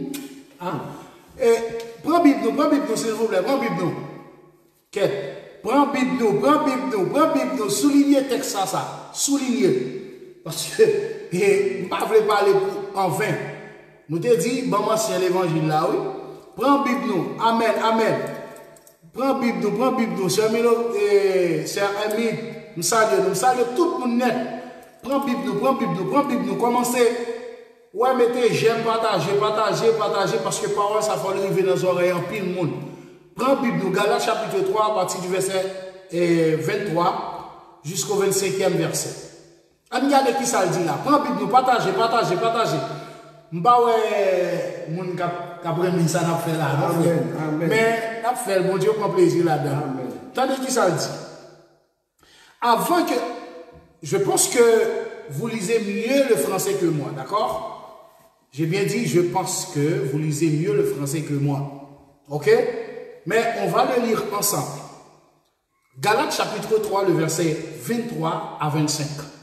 prends Bible, s'il vous plaît, prends Bible. Prends Bible, soulignez texte ça, soulignez. Parce que, je ne veux pas parler en vain. Nous te dit, bon, c'est l'évangile là, oui. Prends Bible, amen. Prends Bible, c'est Ami, nous saluons tout le monde net. Prends Bible, commencez. Ouais, mettez j'aime, partager, parce que parole, ça faut arriver dans les oreilles en pile monde. Prends Bible, Galates chapitre 3, à partir du verset 23 jusqu'au 25e verset. Regardez qui ça dit là. Prends Bible, partagez. moun kap remis ça n'a fait là. Amen. Amen. Mais n'a fait bon Dieu prend plaisir là-dedans. Amen. Tandis qui ça dit. Avant que je pense que vous lisez mieux le français que moi, d'accord? J'ai bien dit je pense que vous lisez mieux le français que moi. OK? Mais on va le lire ensemble. Galates chapitre 3, le verset 23 à 25.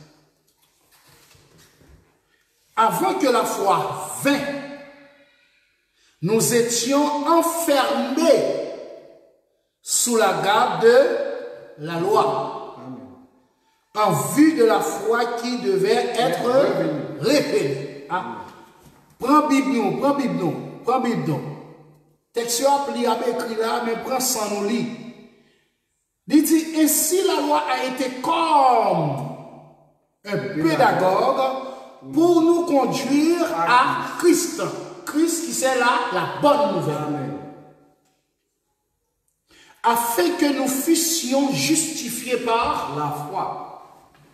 Avant que la foi vint, nous étions enfermés sous la garde de la loi, en vue de la foi qui devait être révélée. Ah. Prends Bible, prends Bible, prends Bible. Texte appli à écrit là, mais prends sans nous lire. Il dit, ainsi la loi a été comme un pédagogue pour nous conduire à Christ. Christ qui c'est là la bonne nouvelle. Amen. Afin que nous fussions justifiés par La foi.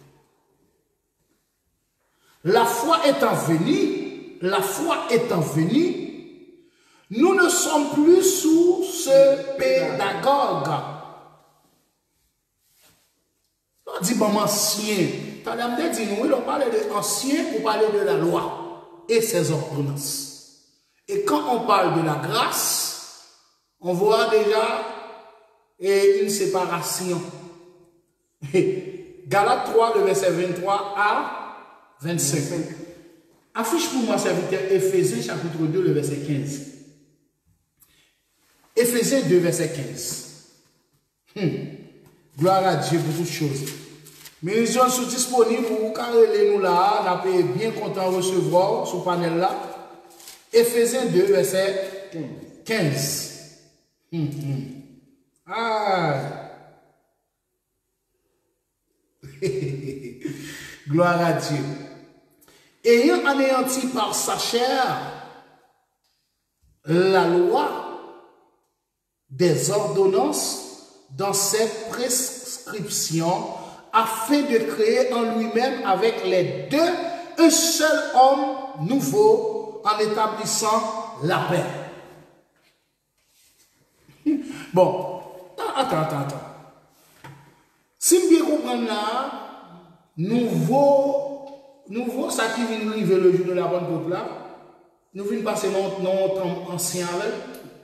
La foi étant venue, nous ne sommes plus sous ce pédagogue. On dit bon ancien. T'as dit nous, on parle de ancien pour parler de la loi et ses ordonnances. Et quand on parle de la grâce, on voit déjà une séparation. Galates 3, le verset 23 à 25. Affiche pour moi, serviteur, Éphésiens chapitre 2, le verset 15. Éphésiens 2, verset 15. Gloire à Dieu pour toutes choses. Mais ils sont disponibles pour vous carrer nous là, on est bien content de recevoir ce panel là. Éphésiens 2, verset 15. Ah. Gloire à Dieu. Ayant anéanti par sa chair la loi des ordonnances dans ses prescriptions, afin de créer en lui-même avec les deux un seul homme nouveau en établissant la paix. Bon, attends. Si je bien comprendre là, nouveau, ça qui vient arriver le jour de la bonne côte là, nous venons passer notre temps ancien avec.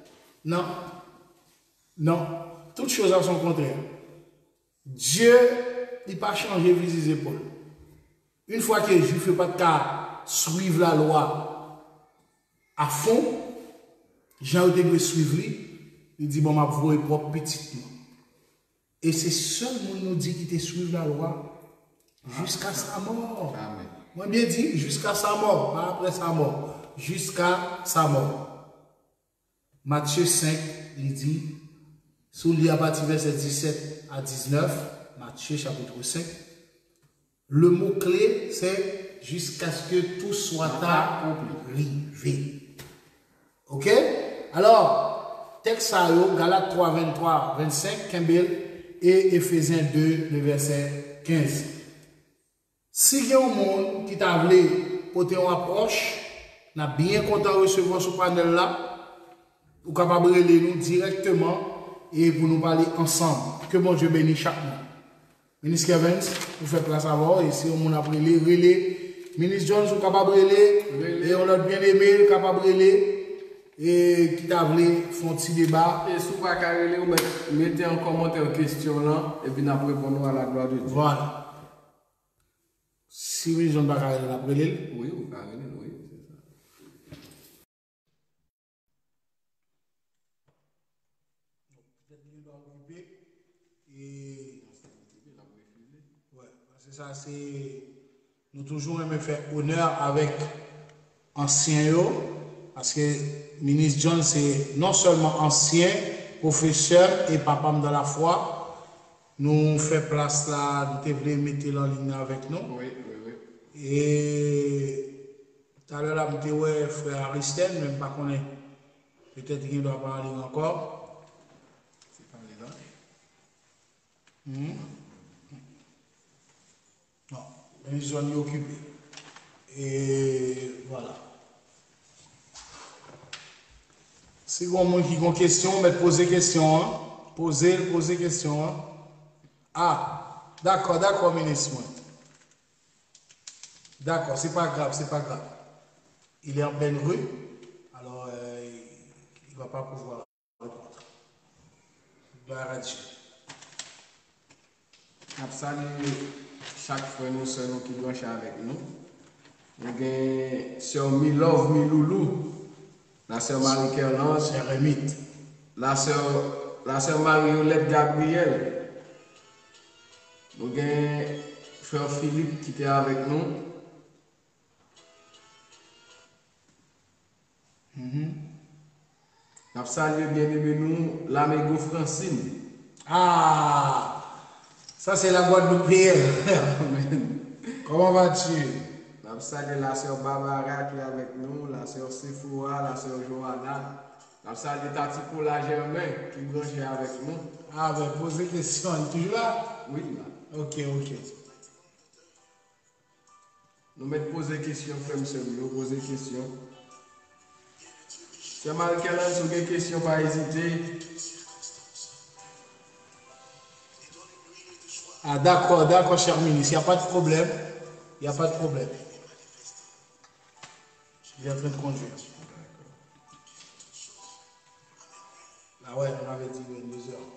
Non. Toutes choses à son contraire. Dieu, il n'a pas changé ses épaules. Une fois que les Juifs ne peuvent pas suivre la loi à fond, Jean doit suivre, il dit, bon, ma voix est propre petitement. Et c'est seulement nous dit qu'il te suive la loi jusqu'à sa mort. Amen. Moi bien dit, jusqu'à sa mort, pas après sa mort, jusqu'à sa mort. Matthieu 5, il dit, sous l'île à partir verset 17 à 19, Matthieu chapitre 5, le mot-clé, c'est jusqu'à ce que tout soit arrivé. Ok? Alors, texte à Galates 3, 23, 25, Kembel, et Éphésiens 2, le verset 15. Si il y a un monde qui t'a voulu porter une approche, n'a bien content de recevoir ce panel là, vous capable de nous directement et pour nous parler ensemble. Que bon Dieu bénisse chaque monde. Ministre Evans, vous faites place à voir, et si on a pris les relais, Ministre Jones, vous capable de relais, et on l'a bien aimé, capable de relais. Et qui t'a voulu faire un petit débat. Et si vous ne pouvez pas mettez en commentaire question là, et puis nous répondons à la gloire de Dieu. Voilà. Si vous n'avez pas carré la brûler. Oui, vous carré, oui, c'est ça. C'est nous toujours aimons faire honneur avec anciens. Parce que ministre John, c'est non seulement ancien, professeur et papa dans la foi. Nous fait place là, nous devons mettre en ligne avec nous. Oui. Et tout à l'heure, nous avons frère Aristide, même pas qu'on est. Peut-être qu'il doit parler encore. C'est parler là. Non, les zones occupées. Et voilà. Si vous avez une question, mais posez question. Hein? Posez question. Hein? Ah, d'accord, ministre. D'accord, c'est pas grave. Il est en pleine rue, alors il ne va pas pouvoir répondre. Gloire à Dieu. Salut chaque frère nous sommes qui branche avec nous. Nous avons sœur Milov Miloulou, la sœur Marie-Kerlande, Sœur Rémite, la sœur Marie-Olette Gabriel. Nous avons frère Philippe qui était avec nous. Nous saluons bien aimé nous, l'amigo Francine. ah, ça c'est la Guadeloupéenne. Comment vas-tu? Nous saluons la sœur Barbara qui est avec nous, la sœur Sephora, la sœur Johanna. Nous saluons Tati Paula Germain qui branche avec nous. Ah ben posez question, il est toujours là? Oui, là. Ok. Nous mettons poser question, frère monsieur, nous poser question. C'est Marie-Kerlande, si vous avez des questions, pas hésiter. Ah d'accord, cher ministre, il n'y a pas de problème. Il est en train de conduire. Ah ouais, on avait dit 22 heures.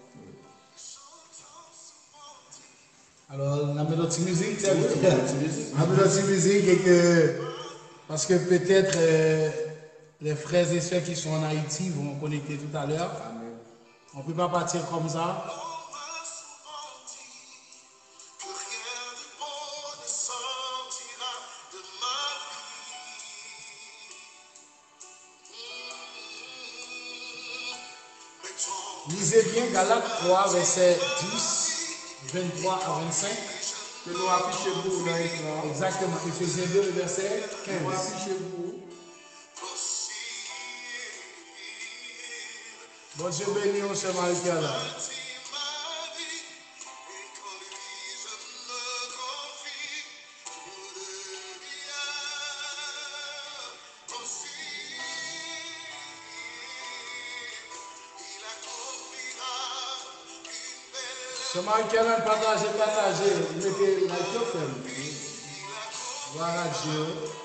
Alors, on a mis notre musique, et que, parce que peut-être les frères et sœurs qui sont en Haïti vont connecter tout à l'heure. On ne peut pas partir comme ça. Lisez bien Galates 3, verset 10, 23 à 25. Que nous affichons pour dans l'écran. Exactement. Éphésiens 2, le verset 15. Nous affichons pour. Bon Dieu béni, on se marie là. Ce marie-là, partagez. Mettez la cœur. Voilà Dieu.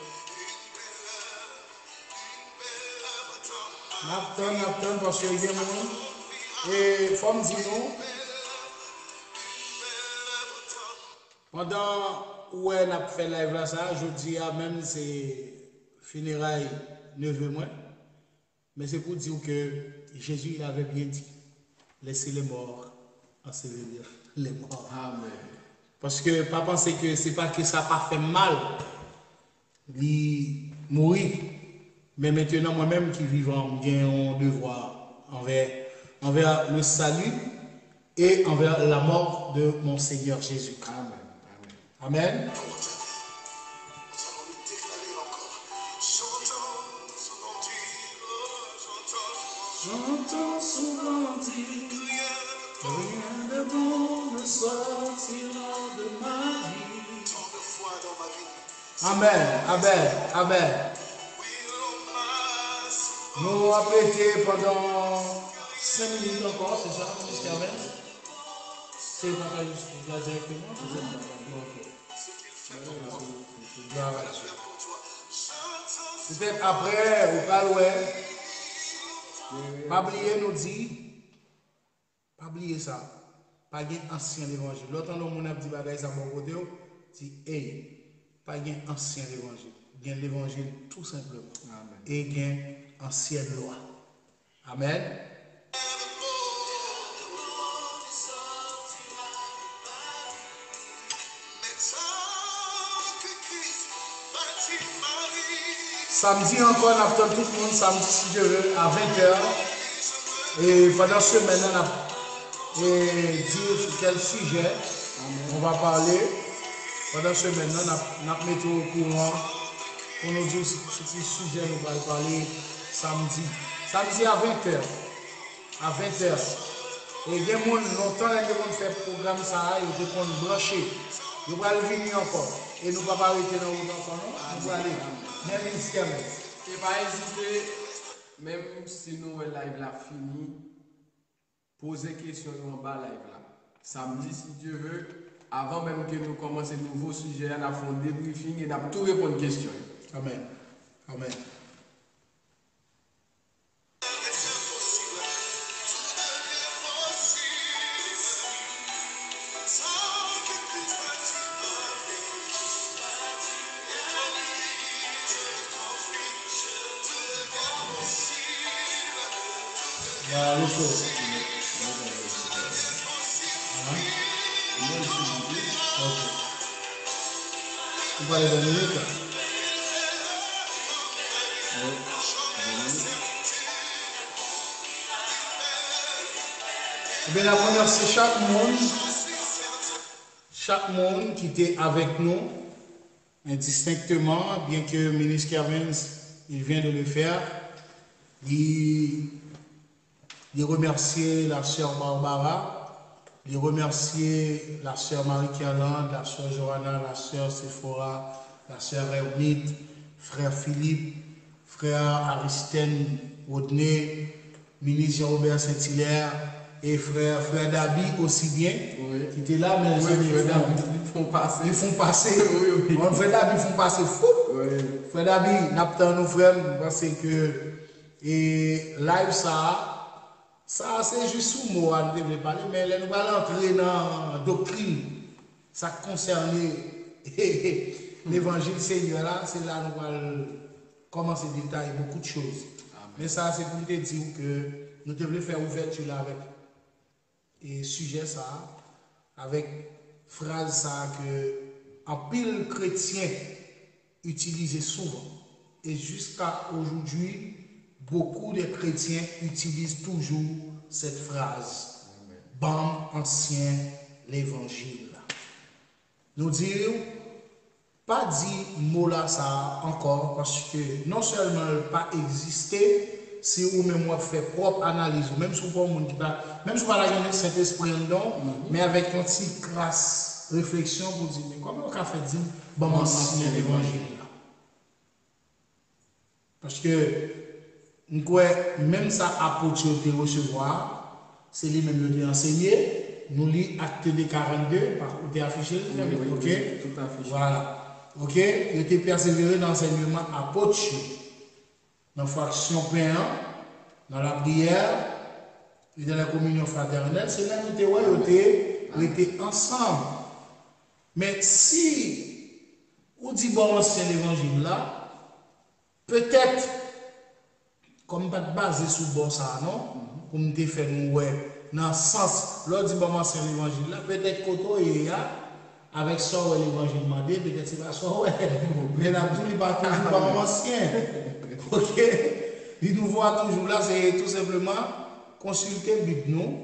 N'attend parce qu'il y a des gens. Et il faut me dire, pendant où on a fait live là, ça, je dis même c'est funérailles 9 mois. Mais c'est pour dire que Jésus il avait bien dit, laissez les morts ensevelir les morts. Amen. Parce que pas penser que c'est pas que ça n'a pas fait mal, il mourir. Mais maintenant, moi-même qui vivant, j'ai un devoir envers le salut et envers la mort de mon Seigneur Jésus. Amen. Amen. J'entends souvent dire, rien de bon ne sortira de ma vie. Tant de fois dans ma vie. Amen. Nous avons prêté pendant 5 minutes encore, c'est ça, jusqu'à 20. C'est pas jusqu'à directement. Peut-être après, ou pas loin. Pas oublier nous dit, pas oublier ça. Pas un ancien évangile. L'autre temps, on a dit bagaille ça mon côté, dit hey, pas un ancien évangile. Il y a l'évangile tout simplement. Amen. Et il y a ancienne loi. Amen. Samedi encore, on attend tout le monde, samedi si je veux, à 20h. Et pendant ce semaine, on a dit sur quel sujet on va parler. Pendant ce semaine, on a mis au courant pour nous dire sur quel sujet on va parler samedi. Samedi à 20h. À 20h. Et il y a des gens longtemps qui fait le programme, ça, ils vont brancher. Nous allons venir encore. Et nous ne pouvons pas arrêter dans le temps, nous allons aller. Même ici, et pas hésiter Même si nous live là fini, posez question en bas live là. Samedi si Dieu veut, avant même que nous commencions un nouveau sujet, on a fait un débriefing et on a tout répondre aux questions. Amen. Amen. Bah, le show. Ok. Vous parlez de minutes? Eh bien, la première, c'est chaque monde qui était avec nous, indistinctement, bien que ministre Kervins, il vient de le faire, il remercier la sœur Barbara, il remercier la sœur Marie-Carlande, la sœur Johanna, la sœur Sephora, la sœur Hermite, frère Philippe, frère Aristène Rodney, ministre Jean-Robert Saint-Hilaire et frère Dabi aussi bien, qui était là, mais ils font passer. Ils font passer. Frère Dabi, ils font passer fou. Frère Dabi, n'aptant nous frères, parce que et live ça c'est juste sous mot à nous devons parler, mais nous allons entrer dans la doctrine. Ça concerne l'évangile Seigneur là, c'est là nous allons commencer à détailler beaucoup de choses. Amen. Mais ça c'est pour te dire que nous devons faire ouverture là avec et sujet ça, avec phrase ça que en pile chrétien utilisait souvent. Et jusqu'à aujourd'hui, beaucoup de chrétiens utilisent toujours cette phrase. Bam ancien l'évangile. Nous dirons, pas dit mot là ça encore, parce que non seulement il pas existé, si ou même moi fait propre analyse, même si vous même si vous pas la Saint-Esprit mais avec une petite crasse réflexion pour dire, mais comment on a fait dire bam ancien l'évangile là? Parce que même ça apôtre de recevoir, c'est lui-même qui a enseigné. Nous lisons Acte des 42, par où tu es affiché. Ok, tout affiché. Voilà. Ok, il était persévéré dans l'enseignement apôtre, dans la fraction pain, dans la prière et dans la communion fraternelle. C'est là où nous étions ensemble. Mais si on dit bon ancien l'évangile là, peut-être comme pas basé sur bon ça non pour me faire nous ouais dans le sens lors du bon ancien l'évangile là peut-être koto et avec ça l'évangile demandé peut-être c'est pas ça ouais mais la tout il pas toujours pas ancien. OK, il nous voit toujours là, c'est tout simplement consulter Bible nous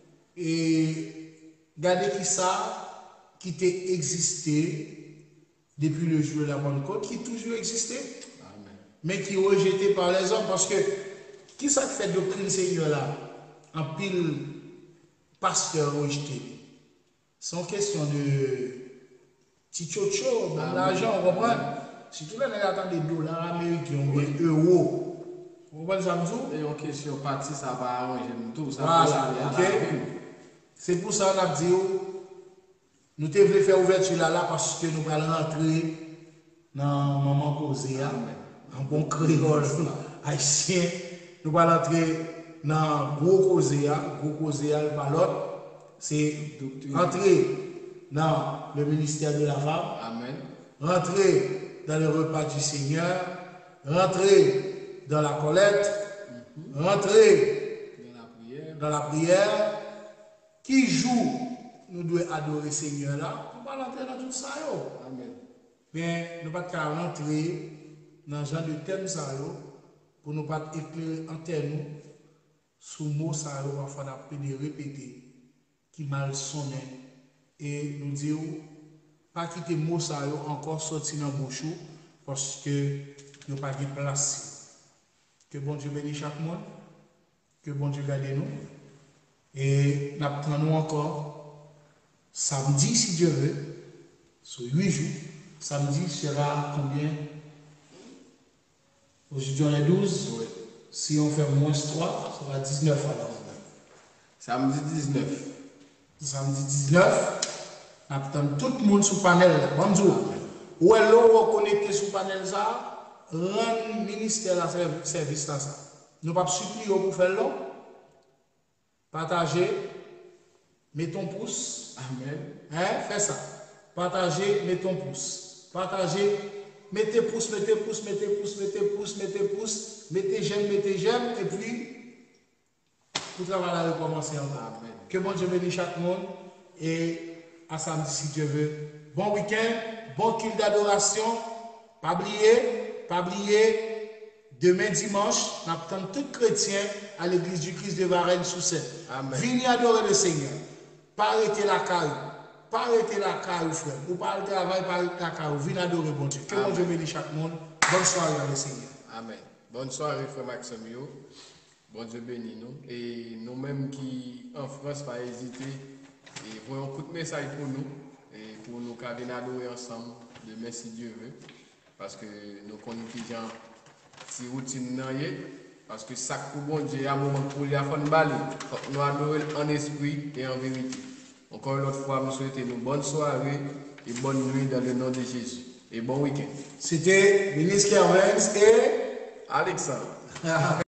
et garder qui ça qui t'a existé depuis le jour de la Pentecôte, qui toujours existé. Mais qui est rejeté par les hommes, parce que qui ça fait doctrine Seigneur là en pile pasteur rejeté? C'est une question de petit chocho, l'argent, on comprend. Si tout le monde attend des dollars américains ou des euros, vous comprenez ça? Et en question partie, ça va arranger tout ça. Voilà, ok. C'est pour ça qu'on a dit, nous devons faire ouverture là parce que nous allons rentrer dans Maman Cosea. Un bon créole haïtien, nous allons entrer dans gros Cosea, le ballot, c'est entrer dans le ministère de la femme, Amen. Rentrer dans le repas du Seigneur, rentrer dans la collecte, rentrer dans la prière, qui joue, nous devons adorer le Seigneur là, nous allons entrer dans tout ça. Amen. Mais nous ne pouvons pas rentrer dans ce genre de thème pour ne pas éclairer en termes sous mot ça parfois d'après de répéter qui mal sonne et nous dire pas quitter mot ça encore sorti dans bouche parce que nous pas de place. Que bon Dieu bénisse chaque monde, que bon Dieu garde nous et nous attendons encore samedi si Dieu veut sur 8 jours. Samedi sera combien? Aujourd'hui on est 12. Oui. Si on fait moins 3, ça va 19 alors. Samedi 19. Samedi 19, on attend tout le monde sous panel. Bonjour. Où est l'eau connecté sous panel ça? Rend ministère la service là ça. Nous pas supplier pour faire l'eau. Partagez, mettez ton pouce. Amen. Hein? Fais ça. Partagez, mettez ton pouce. Partagez, mettez pouce, mettez pouce, mettez pouce, mettez pouce, mettez pouce, mettez j'aime, et puis, tout travail va recommencer encore. Amen. Que bon Dieu bénisse chaque monde et à samedi si Dieu veut. Bon week-end, bon culte d'adoration. Pas oublier, demain dimanche, nous attendons tout chrétien à l'église du Christ de Varennes sous Seine. Amen. Venez adorer le Seigneur. Pas arrêter la caille. Pas arrêter la caille, frère. Ou pas le travail, pas arrêter la caille. Venez adorer bon Dieu. Que bon Dieu bénisse chaque monde. Bonne soirée à le Seigneur. Amen. Bonne soirée, frère Maxime. Bon Dieu bénisse nous. Et nous-mêmes qui, en France, pas hésiter. Et pour un coup de message pour nous. Et pour nous venir adorer ensemble. Demain, si Dieu veut. Parce que nous connaissons qui gens, si routine n'a rien. Parce que ça, pour bon Dieu, à un moment pour les affaires de nous adorer en esprit et en vérité. Encore une autre fois, nous souhaitons une bonne soirée et bonne nuit dans le nom de Jésus. Et bon week-end. C'était Ministre Kervens et Alexandre.